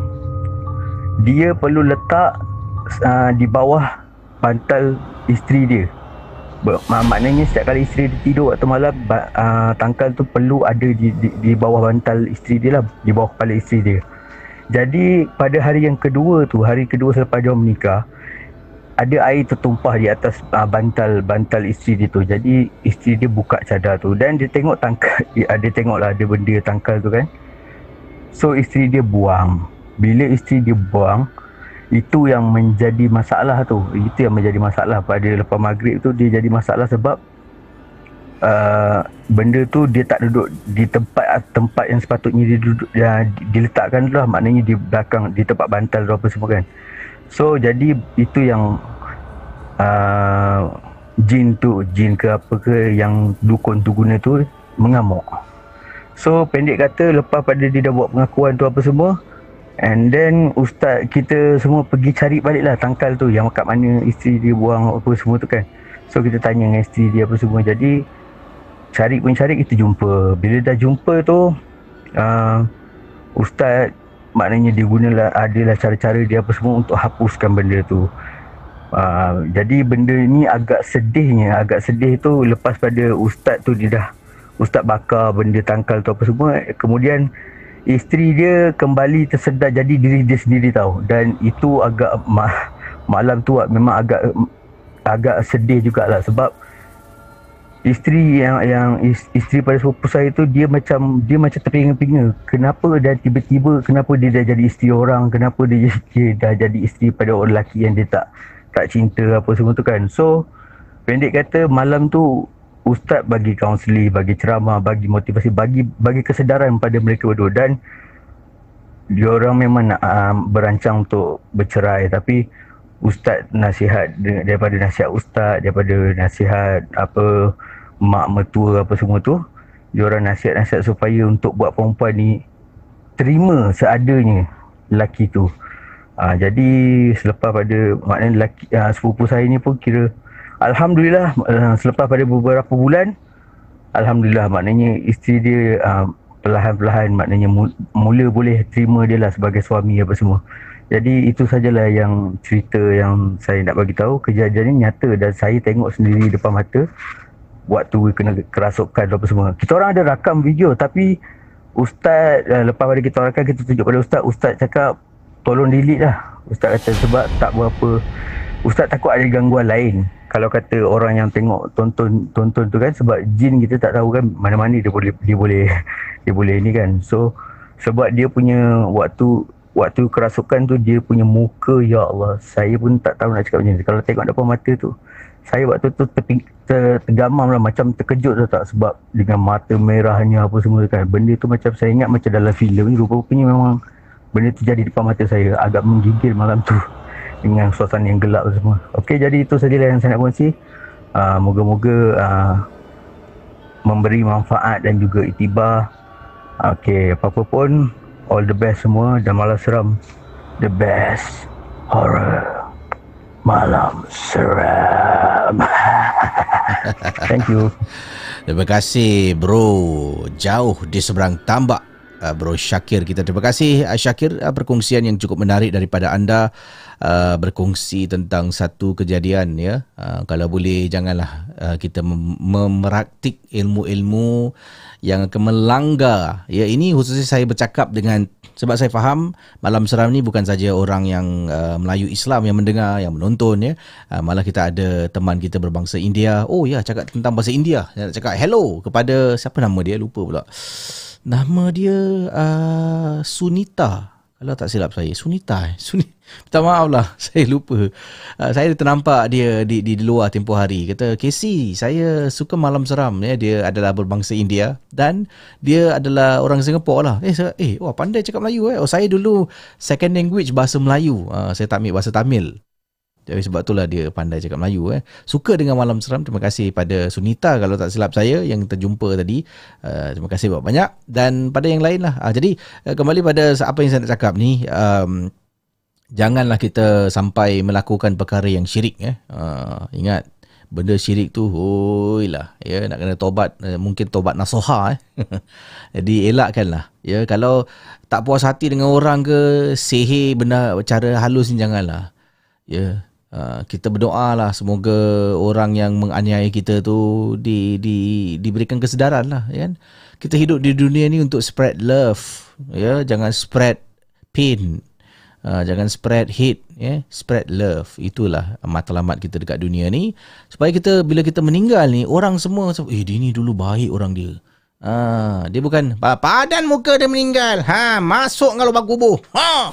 dia perlu letak uh, di bawah bantal isteri dia. Ber, maknanya setiap kali isteri dia tidur waktu malam, uh, tangkal tu perlu ada di, di, di bawah bantal isteri dia lah, di bawah kepala isteri dia. Jadi pada hari yang kedua tu, hari kedua selepas dia menikah, ada air tertumpah di atas uh, bantal bantal isteri dia tu. Jadi isteri dia buka cadar tu dan dia tengok tangkal, dia, dia tengok lah ada benda tangkal tu kan. So isteri dia buang. Bila isteri dia buang, itu yang menjadi masalah tu. Itu yang menjadi masalah pada lepas maghrib tu. Dia jadi masalah sebab uh, benda tu dia tak duduk di tempat tempat yang sepatutnya dia duduk, dia diletakkan tu lah, maknanya di belakang, di tempat bantal tu apa semua kan. So jadi itu yang uh, jin tu, jin ke apa ke yang dukun tu guna tu mengamuk. So pendek kata, lepas pada dia dah buat pengakuan tu apa semua, and then ustaz kita semua pergi cari balik lah tangkal tu yang kat mana isteri dia buang apa semua tu kan. So kita tanya dengan isteri dia apa semua. Jadi cari pun cari, kita jumpa. Bila dah jumpa tu uh, ustaz maknanya dia gunalah, adalah cara-cara dia apa semua untuk hapuskan benda tu. Uh, jadi benda ni agak sedihnya, agak sedih tu lepas pada ustaz tu dia dah, ustaz bakar benda tangkal tu apa semua, kemudian isteri dia kembali tersedar jadi diri dia sendiri tahu. Dan itu agak ma- malam tu memang agak agak sedih jugalah sebab isteri yang yang isteri pada sepupu saya tu dia macam dia macam terpinga-pinga. Kenapa dah tiba-tiba, kenapa dia dah jadi isteri orang, kenapa dia, dia dah jadi isteri pada orang lelaki yang dia tak tak cinta apa semua tu kan. So pendek kata, malam tu ustaz bagi kaunseling, bagi ceramah, bagi motivasi, bagi bagi kesedaran pada mereka berdua. Dan diorang memang nak um, berancang untuk bercerai, tapi ustaz nasihat, daripada nasihat ustaz, daripada nasihat apa mak mertua apa semua tu, diorang nasihat-nasihat supaya untuk buat perempuan ni terima seadanya lelaki tu. Uh, jadi selepas pada maknanya lelaki, uh, sepupu saya ni pun kira alhamdulillah, uh, selepas pada beberapa bulan, alhamdulillah maknanya isteri dia uh, perlahan-perlahan maknanya mula boleh terima dia lah sebagai suami apa semua. Jadi itu sajalah yang cerita yang saya nak bagi tahu. Kejadian ni nyata dan saya tengok sendiri depan mata waktu kena kerasukan apa semua. Kita orang ada rakam video, tapi ustaz uh, lepas pada kita rakam, kita tunjuk pada ustaz, ustaz cakap tolong delete lah. Ustaz kata sebab tak berapa, ustaz takut ada gangguan lain kalau kata orang yang tengok tonton tonton tu kan, sebab jin kita tak tahu kan mana-mana dia boleh dia boleh dia boleh ni kan. So sebab dia punya waktu waktu kerasukan tu, dia punya muka, ya Allah, saya pun tak tahu nak cakap macam ni. Kalau tengok depan mata tu, saya waktu tu terping, ter, tergamam lah, macam terkejut tu tak, sebab dengan mata merahnya apa semua kan. Benda tu macam saya ingat macam dalam filem ni, rupa-rupanya memang benda tu jadi depan mata saya. Agak menggigil malam tu dengan suasana yang gelap semua. Okey, jadi itu sajalah yang saya nak kongsi. Uh, moga-moga uh, memberi manfaat dan juga iktibar. Okay, apa-apa pun, all the best semua. Dan Malam Seram, the best horror Malam Seram. Thank you. Terima kasih bro, jauh di seberang tambak, uh, bro Syakir kita. Terima kasih uh, Syakir, uh, perkongsian yang cukup menarik daripada anda, uh, berkongsi tentang satu kejadian ya. Uh, kalau boleh janganlah uh, kita mem- memeraktik ilmu-ilmu yang akan melanggar ya. Ini khususnya saya bercakap dengan, sebab saya faham Malam Seram ni bukan saja orang yang uh, Melayu Islam yang mendengar, yang menonton ya. Uh, malah kita ada teman kita berbangsa India. Oh ya, cakap tentang bahasa India. Saya nak cakap hello kepada siapa nama dia, lupa pula. Nama dia uh, Sunita. Kalau tak silap saya, Sunita eh. Suni, minta maaf lah, saya lupa. Uh, saya ternampak dia di, di luar tempoh hari. Kata, Casey, saya suka Malam Seram. Ya. Dia adalah berbangsa India dan dia adalah orang Singapura lah. Eh, saya, eh wah, pandai cakap Melayu. Eh. Oh, saya dulu second language bahasa Melayu. Uh, saya tak ambil bahasa Tamil. Jadi sebab itulah dia pandai cakap Melayu. Eh. Suka dengan Malam Seram. Terima kasih pada Sunita kalau tak silap saya yang terjumpa tadi. Uh, terima kasih banyak. Dan pada yang lain lah. Uh, jadi uh, kembali pada apa yang saya nak cakap ni. Um, janganlah kita sampai melakukan perkara yang syirik. Eh. Uh, ingat, benda syirik tu, hoi lah. Ya, nak kena tobat. Uh, mungkin tobat nasuha. Eh. Jadi elakkanlah. Ya, kalau tak puas hati dengan orang ke, sihir benda cara halus ni janganlah. Ya. Uh, kita berdoa lah semoga orang yang menganiaya kita tu di, di, diberikan kesedaran lah, ya kan? Kita hidup di dunia ni untuk spread love, ya, jangan spread pain, uh, jangan spread hate, ya, spread love. Itulah matlamat kita dekat dunia ni, supaya kita bila kita meninggal ni orang semua eh dia ni dulu baik orang dia. Ah, dia bukan padan muka dia meninggal. Ha, masuk dengan lubang kubur. Ha.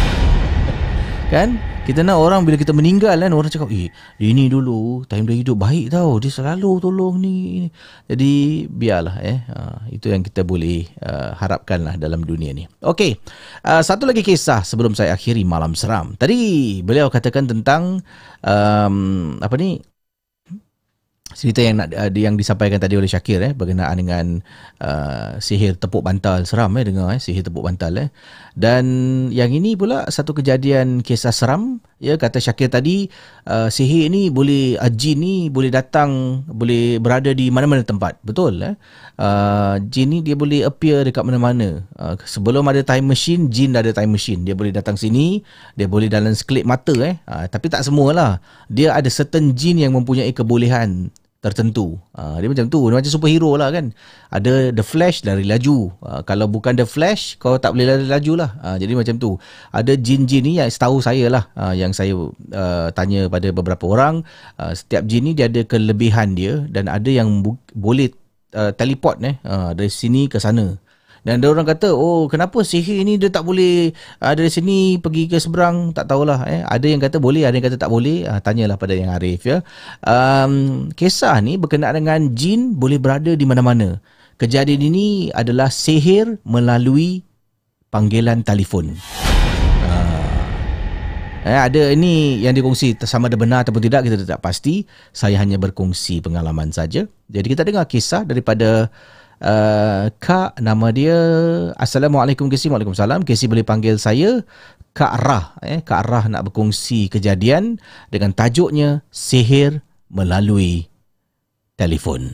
Kan? Kita nak orang bila kita meninggal kan, orang cakap, eh, dia ni dulu time dia hidup baik tau, dia selalu tolong ni. Jadi biarlah eh, uh, itu yang kita boleh uh, harapkanlah dalam dunia ni. Okey, uh, satu lagi kisah sebelum saya akhiri Malam Seram. Tadi beliau katakan tentang um, apa ni, cerita yang nak yang disampaikan tadi oleh Syakir eh, berkenaan dengan uh, sihir tepuk bantal. Seram eh dengar eh, sihir tepuk bantal eh. Dan yang ini pula satu kejadian kisah seram ya, kata Syakir tadi, uh, sihir ni boleh, uh, jin ni boleh datang, boleh berada di mana-mana tempat. Betul eh. Uh, jin ni dia boleh appear dekat mana-mana. Uh, sebelum ada time machine, jin dah ada time machine. Dia boleh datang sini, dia boleh dalam sekelip mata eh. Uh, tapi tak semualah. Dia ada certain jin yang mempunyai kebolehan tertentu. Uh, dia macam tu. Dia macam superhero lah kan. Ada The Flash, lari laju. Uh, kalau bukan The Flash, kau tak boleh lari laju lah. Uh, jadi macam tu. Ada jin-jin ni yang setahu saya lah. Uh, yang saya uh, tanya pada beberapa orang. Uh, setiap jin ni dia ada kelebihan dia. Dan ada yang bu- boleh uh, teleport eh, uh, dari sini ke sana. Dan ada orang kata, oh kenapa sihir ni dia tak boleh uh, dari sini pergi ke seberang, tak tahulah. Eh. Ada yang kata boleh, ada yang kata tak boleh. Uh, tanyalah pada yang arif ya. Um, kisah ni berkenaan dengan jin boleh berada di mana-mana. Kejadian ini adalah sihir melalui panggilan telefon. Uh, eh, ada ini yang dikongsi, sama ada benar ataupun tidak kita tak pasti. Saya hanya berkongsi pengalaman saja. Jadi kita dengar kisah daripada Uh, Kak, nama dia Assalamualaikum Casey. Waalaikumsalam. Casey boleh panggil saya Kak Rah. eh, Kak Rah nak berkongsi kejadian dengan tajuknya sihir melalui telefon.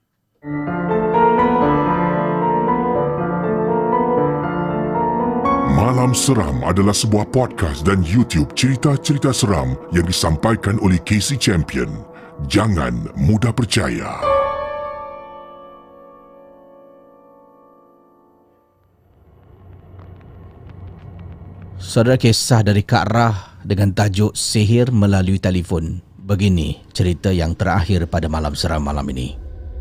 Malam Seram adalah sebuah podcast dan YouTube cerita-cerita seram yang disampaikan oleh Casey Champion. Jangan mudah percaya. Saudara, kisah dari Kak Rah dengan tajuk sihir melalui telefon. Begini cerita yang terakhir pada Malam Seram malam ini.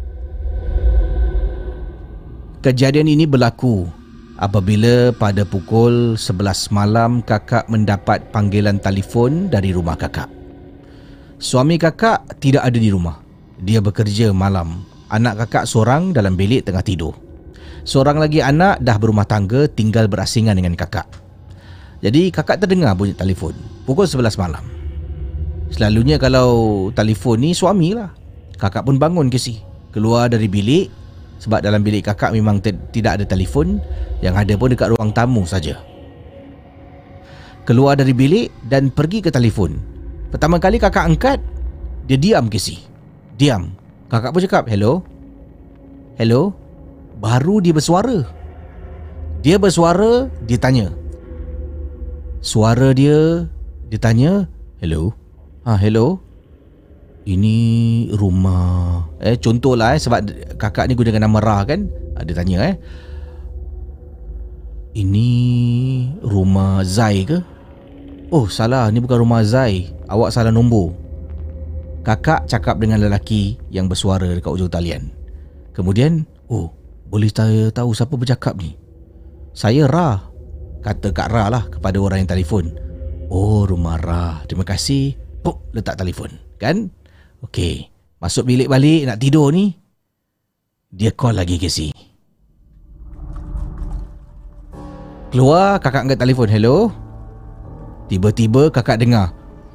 Kejadian ini berlaku apabila pada pukul sebelas malam kakak mendapat panggilan telefon dari rumah kakak. Suami kakak tidak ada di rumah. Dia bekerja malam. Anak kakak seorang dalam bilik tengah tidur. Seorang lagi anak dah berumah tangga tinggal berasingan dengan kakak. Jadi kakak terdengar bunyi telefon pukul sebelas malam. Selalunya kalau telefon ni suami lah. Kakak pun bangun Casey, keluar dari bilik. Sebab dalam bilik kakak memang te- tidak ada telefon. Yang ada pun dekat ruang tamu saja. Keluar dari bilik dan pergi ke telefon. Pertama kali kakak angkat, dia diam Casey. Diam. Kakak pun cakap, hello? Hello? Baru dia bersuara. Dia bersuara, dia tanya. Suara dia, dia tanya, hello? Ha, hello? Ini rumah... Eh, contohlah eh, sebab kakak ni gunakan nama Ra kan? Ha, dia tanya eh. Ini rumah Zai ke? Oh, salah. Ni bukan rumah Zai. Awak salah nombor. Kakak cakap dengan lelaki yang bersuara dekat ujung talian. Kemudian, oh, boleh saya tahu siapa bercakap ni? Saya Ra. Kata Kak Ra lah kepada orang yang telefon. Oh, rumah Ra. Terima kasih. Pop, letak telefon. Kan? Okey. Masuk bilik balik nak tidur ni. Dia call lagi Casey. Keluar, kakak angkat telefon. Hello? Tiba-tiba kakak dengar.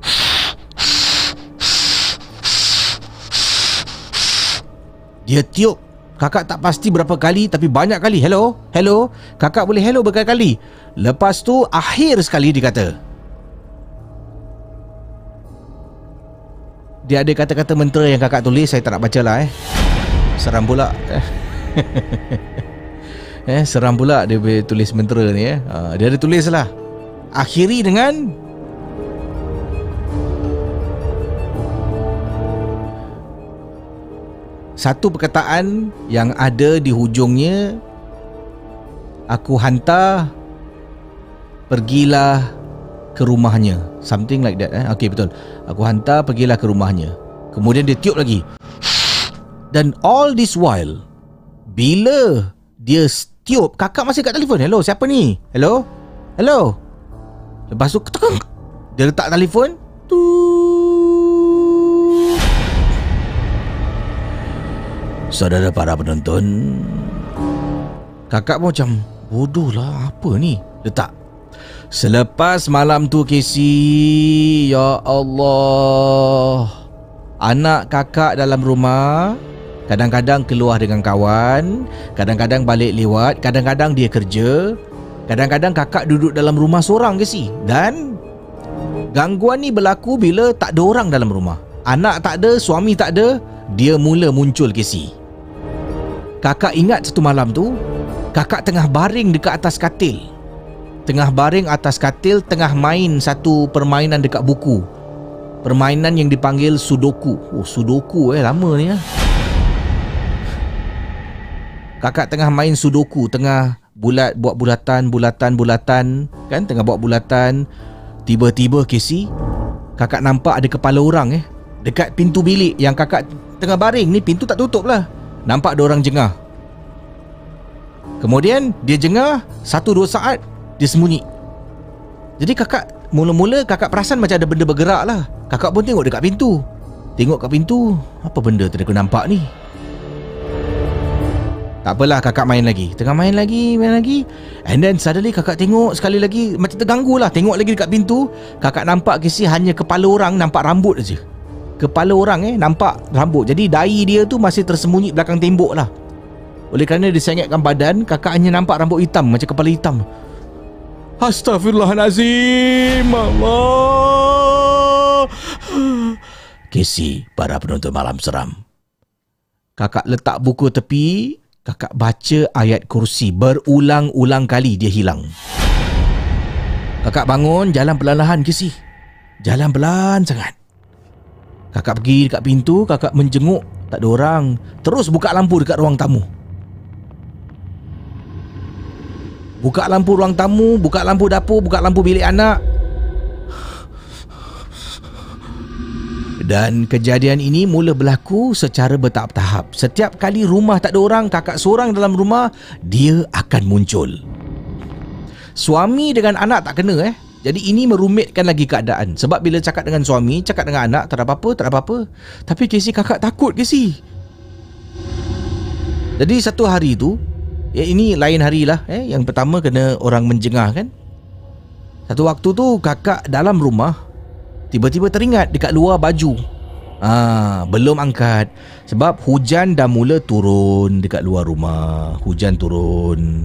Dia tiup. Kakak tak pasti berapa kali, tapi banyak kali. Hello? Hello? Kakak boleh hello berkali-kali. Lepas tu, akhir sekali dia kata. Dia ada kata-kata mentera yang kakak tulis. Saya tak nak baca lah eh. Seram pula. eh, seram pula dia tulis mentera ni eh. Ha, dia ada tulis lah. Akhiri dengan... satu perkataan yang ada di hujungnya. Aku hantar, pergilah ke rumahnya. Something like that eh? Okay, betul. Aku hantar, pergilah ke rumahnya. Kemudian dia tiup lagi. Dan all this while, bila dia tiup, kakak masih kat telefon. Hello, siapa ni? Hello? Hello? Lepas tu dia letak telefon. Saudara para penonton, kakak pun macam bodoh lah, apa ni? Letak. Selepas malam tu Casey, ya Allah, anak kakak dalam rumah, kadang-kadang keluar dengan kawan, kadang-kadang balik lewat, kadang-kadang dia kerja, kadang-kadang kakak duduk dalam rumah seorang Casey. Dan gangguan ni berlaku bila tak ada orang dalam rumah. Anak tak ada, suami tak ada, dia mula muncul Casey. Kakak ingat satu malam tu, kakak tengah baring dekat atas katil. Tengah baring atas katil, tengah main satu permainan dekat buku. Permainan yang dipanggil Sudoku. Oh, Sudoku eh, lama ni eh. Kakak tengah main Sudoku, tengah bulat, buat bulatan, bulatan, bulatan, kan? Tengah buat bulatan. Tiba-tiba Casey, kakak nampak ada kepala orang eh dekat pintu bilik yang kakak tengah baring ni. Pintu tak tutup lah. Nampak ada orang jengah. Kemudian dia jengah, satu dua saat dia sembunyi. Jadi kakak, mula-mula kakak perasan macam ada benda bergerak lah. Kakak pun tengok dekat pintu. Tengok kat pintu, apa benda tadi aku nampak ni? Tak apalah, kakak main lagi. Tengah main lagi, main lagi. And then suddenly kakak tengok sekali lagi, macam terganggu lah. Tengok lagi dekat pintu. Kakak nampak Casey hanya kepala orang, nampak rambut aja. Kepala orang eh, nampak rambut. Jadi dahi dia tu masih tersembunyi belakang tembok lah. Oleh kerana disengatkan badan, kakak hanya nampak rambut hitam, macam kepala hitam. Astaghfirullahalazim, Allah. Casey, para penonton malam seram, kakak letak buku tepi. Kakak baca ayat kursi berulang-ulang kali, dia hilang. Kakak bangun, jalan perlahan-lahan Casey. Jalan pelan sangat. Kakak pergi dekat pintu, kakak menjenguk, tak ada orang. Terus buka lampu dekat ruang tamu. Buka lampu ruang tamu, buka lampu dapur, buka lampu bilik anak. Dan kejadian ini mula berlaku secara bertahap-tahap. Setiap kali rumah tak ada orang, kakak seorang dalam rumah, dia akan muncul. Suami dengan anak tak kena eh. Jadi ini merumitkan lagi keadaan. Sebab bila cakap dengan suami, cakap dengan anak, tak ada apa-apa, tak ada apa-apa. Tapi Casey, kakak takut Casey. Jadi satu hari tu, ya ini lain hari lah eh. Yang pertama kena orang menjengah kan. Satu waktu tu kakak dalam rumah, tiba-tiba teringat dekat luar baju Ah, belum angkat. Sebab hujan dah mula turun dekat luar rumah. Hujan turun.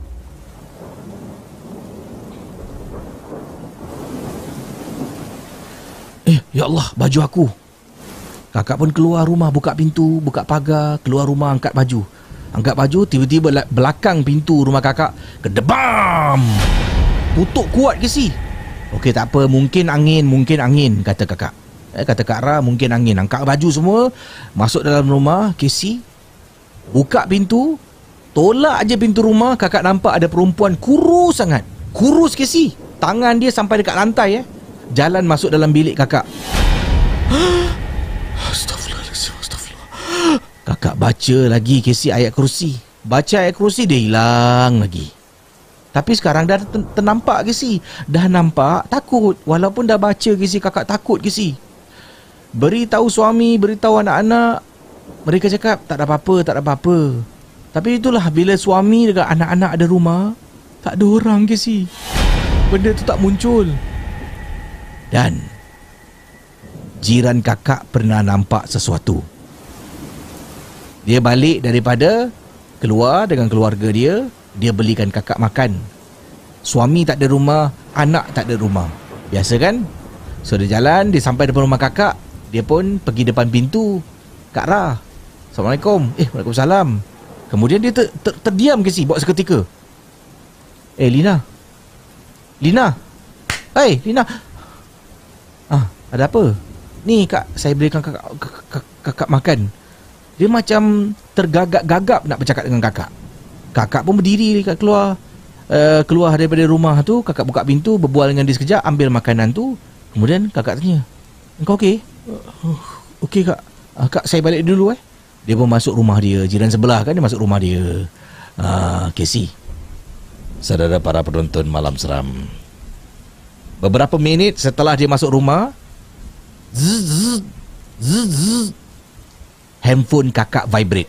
Eh, ya Allah, baju aku. Kakak pun keluar rumah, buka pintu, buka pagar, keluar rumah, angkat baju. Angkat baju, tiba-tiba belakang pintu rumah kakak kedebam. Tutup kuat ke si? Okey, tak apa, mungkin angin, mungkin angin, kata kakak. Eh, kata Kak Ra, mungkin angin. Angkat baju semua, masuk dalam rumah, Casey. Buka pintu, tolak aja pintu rumah, kakak nampak ada perempuan kurus sangat. Kurus, Casey. Tangan dia sampai dekat lantai eh. Jalan masuk dalam bilik kakak. Astaghfirullahaladzim, astagfirullah. Kakak baca lagi, Casey, ayat kursi. Baca ayat kursi, dia hilang lagi. Tapi sekarang dah ternampak, Casey. Dah nampak, takut. Walaupun dah baca, Casey, kakak takut, Casey. Beritahu suami, beritahu anak-anak. Mereka cakap tak ada apa-apa, tak ada apa-apa. Tapi itulah, bila suami dengan anak-anak ada rumah, tak ada orang ke si. Benda tu tak muncul. Dan jiran kakak pernah nampak sesuatu. Dia balik daripada keluar dengan keluarga dia. Dia belikan kakak makan. Suami tak ada rumah, anak tak ada rumah. Biasa kan? So dia jalan, dia sampai depan rumah kakak. Dia pun pergi depan pintu. Kak Ra, Assalamualaikum. Eh, Waalaikumsalam. Kemudian dia ter, ter, terdiam ke si, buat seketika. Eh, Lina. Lina. Hei, Lina. Ah, ada apa? Ni kak, saya berikan kakak, kakak, kakak makan. Dia macam tergagap-gagap nak bercakap dengan kakak. Kakak pun berdiri dekat keluar. Uh, keluar daripada rumah tu, kakak buka pintu, berbual dengan dia sekejap, ambil makanan tu. Kemudian kakak tanya, "Engkau okey?" Uh, Okey kak. Uh, kak, saya balik dulu eh. Dia pun masuk rumah dia. Jiran sebelah kan, dia masuk rumah dia. Ah, uh, Casey. Saudara para penonton Malam Seram. Beberapa minit setelah dia masuk rumah, zzz, zzz, zzz, zzz, handphone kakak vibrate.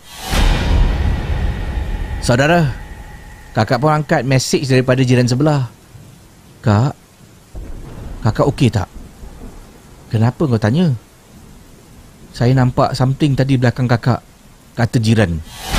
Saudara, kakak pun angkat mesej daripada jiran sebelah. "Kak, kakak okey tak?" "Kenapa kau tanya?" "Saya nampak something tadi belakang kakak," kata jiran.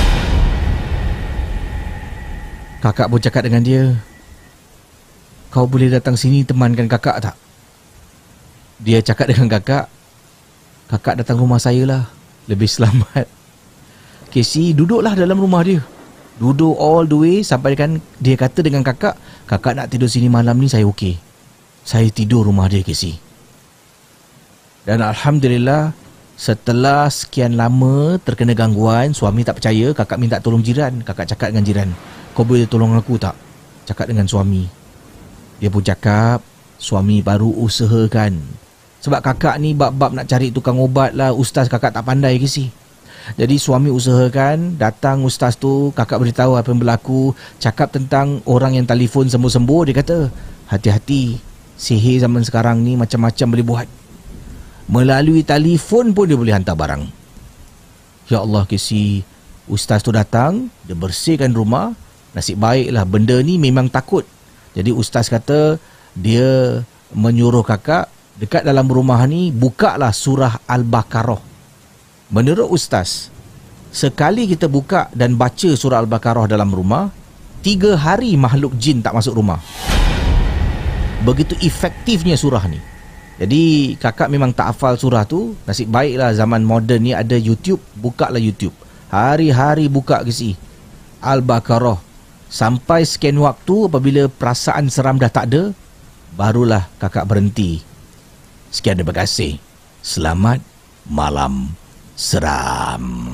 Kakak pun cakap dengan dia, "Kau boleh datang sini temankan kakak tak?" Dia cakap dengan kakak, "Kakak datang rumah saya lah, lebih selamat." Casey duduklah dalam rumah dia. Duduk all the way sampai kan dia kata dengan kakak, "Kakak nak tidur sini malam ni, saya okey." Saya tidur rumah dia, Casey. Dan Alhamdulillah, setelah sekian lama terkena gangguan, suami tak percaya, kakak minta tolong jiran. Kakak cakap dengan jiran, "Kau boleh tolong aku tak?" Cakap dengan suami. Dia pun cakap, suami baru usahakan. Sebab kakak ni bab-bab nak cari tukang ubat lah, ustaz kakak tak pandai ke si. Jadi suami usahakan, datang ustaz tu, kakak beritahu apa yang berlaku, cakap tentang orang yang telefon sembuh-sembuh. Dia kata, hati-hati, sihir zaman sekarang ni macam-macam boleh buat. Melalui telefon pun dia boleh hantar barang. Ya Allah, Casey, ustaz tu datang, dia bersihkan rumah. Nasib baiklah, benda ni memang takut. Jadi ustaz kata, dia menyuruh kakak, dekat dalam rumah ni, bukalah surah Al-Baqarah. Menurut ustaz, sekali kita buka dan baca surah Al-Baqarah dalam rumah, tiga hari makhluk jin tak masuk rumah. Begitu efektifnya surah ni. Jadi kakak memang tak hafal surah tu. Nasib baiklah zaman moden ni ada YouTube. Bukalah YouTube, hari-hari buka ke si Al-Baqarah. Sampai sekian waktu, apabila perasaan seram dah tak ada, barulah kakak berhenti. Sekian, terima kasih. Selamat Malam Seram.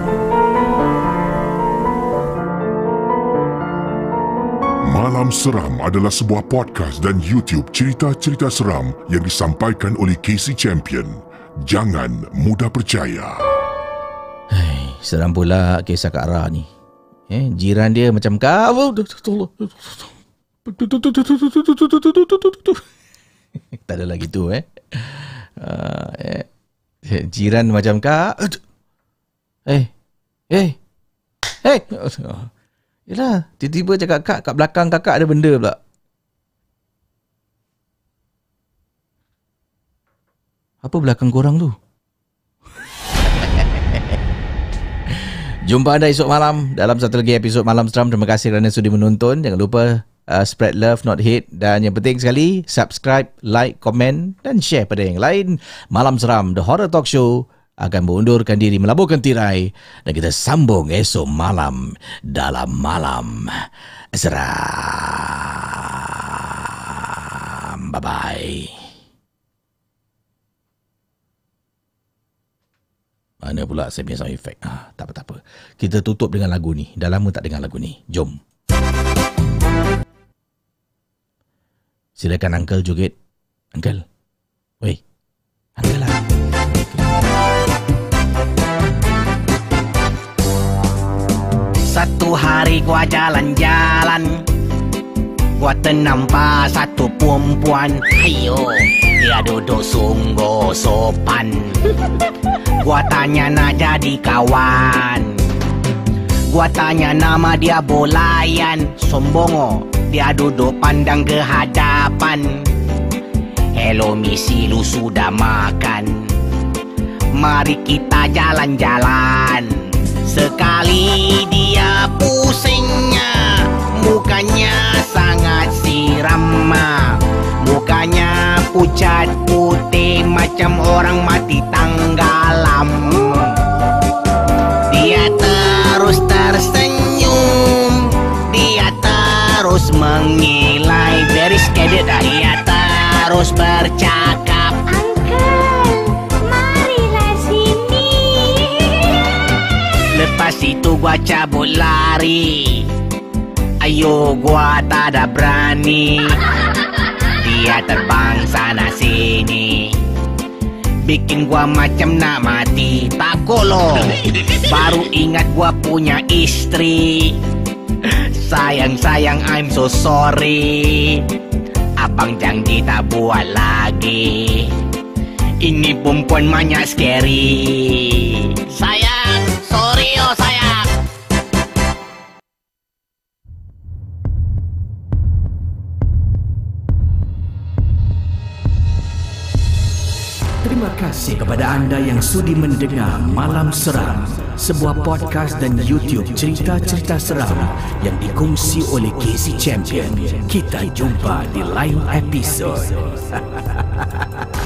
Malam Seram adalah sebuah podcast dan YouTube cerita-cerita seram yang disampaikan oleh Casey Champion. Jangan mudah percaya. Hai, seram pula kisah Kak Ra ni. Eh, jiran dia macam kau. Tak ada lagi tu eh. Uh, eh. Jiran macam kak. Eh. Eh. Eh. Yelah, tiba-tiba cakap kak, kat belakang kakak ada benda pula. Apa belakang korang tu? Jumpa anda esok malam dalam satu lagi episod Malam Seram. Terima kasih kerana sudi menonton. Jangan lupa uh, spread love, not hate. Dan yang penting sekali, subscribe, like, komen dan share pada yang lain. Malam Seram, The Horror Talk Show akan mengundurkan diri, melaburkan tirai. Dan kita sambung esok malam dalam Malam Seram. Bye-bye. Mana pula saya punya sound effect? Ah, tak apa-tak apa. Kita tutup dengan lagu ni. Dah lama tak dengar lagu ni. Jom. Silakan Uncle joget. Uncle. Weh. Uncle lah. Satu hari gua jalan-jalan, gua ternampak satu perempuan. Ayo, dia duduk sungguh sopan. Gua tanya nak jadi kawan. Gua tanya nama dia Bolayan. Sombong oh, dia duduk pandang ke hadapan. Hello misi, lu sudah makan? Mari kita jalan-jalan. Sekali dia pusingnya, mukanya sangat siram. Mukanya pucat putih macam orang mati tenggelam. Dia terus tersenyum, dia terus mengilai. Very scared dah. Dia terus bercakap, Uncle, marilah sini. lepas itu gua cabut lari. Ayo gua tak ada berani. Dia terbang sana sini, bikin gua macam nak mati. Takut loh, baru ingat gua punya istri. Sayang sayang, I'm so sorry. Abang janji tak buat lagi. Ini perempuan banyak scary. Sayang, sorry oh sayang. Terima kasih kepada anda yang sudi mendengar Malam Seram, sebuah podcast dan YouTube cerita-cerita seram yang dikongsi oleh Casey Champion. Kita jumpa di lain episod.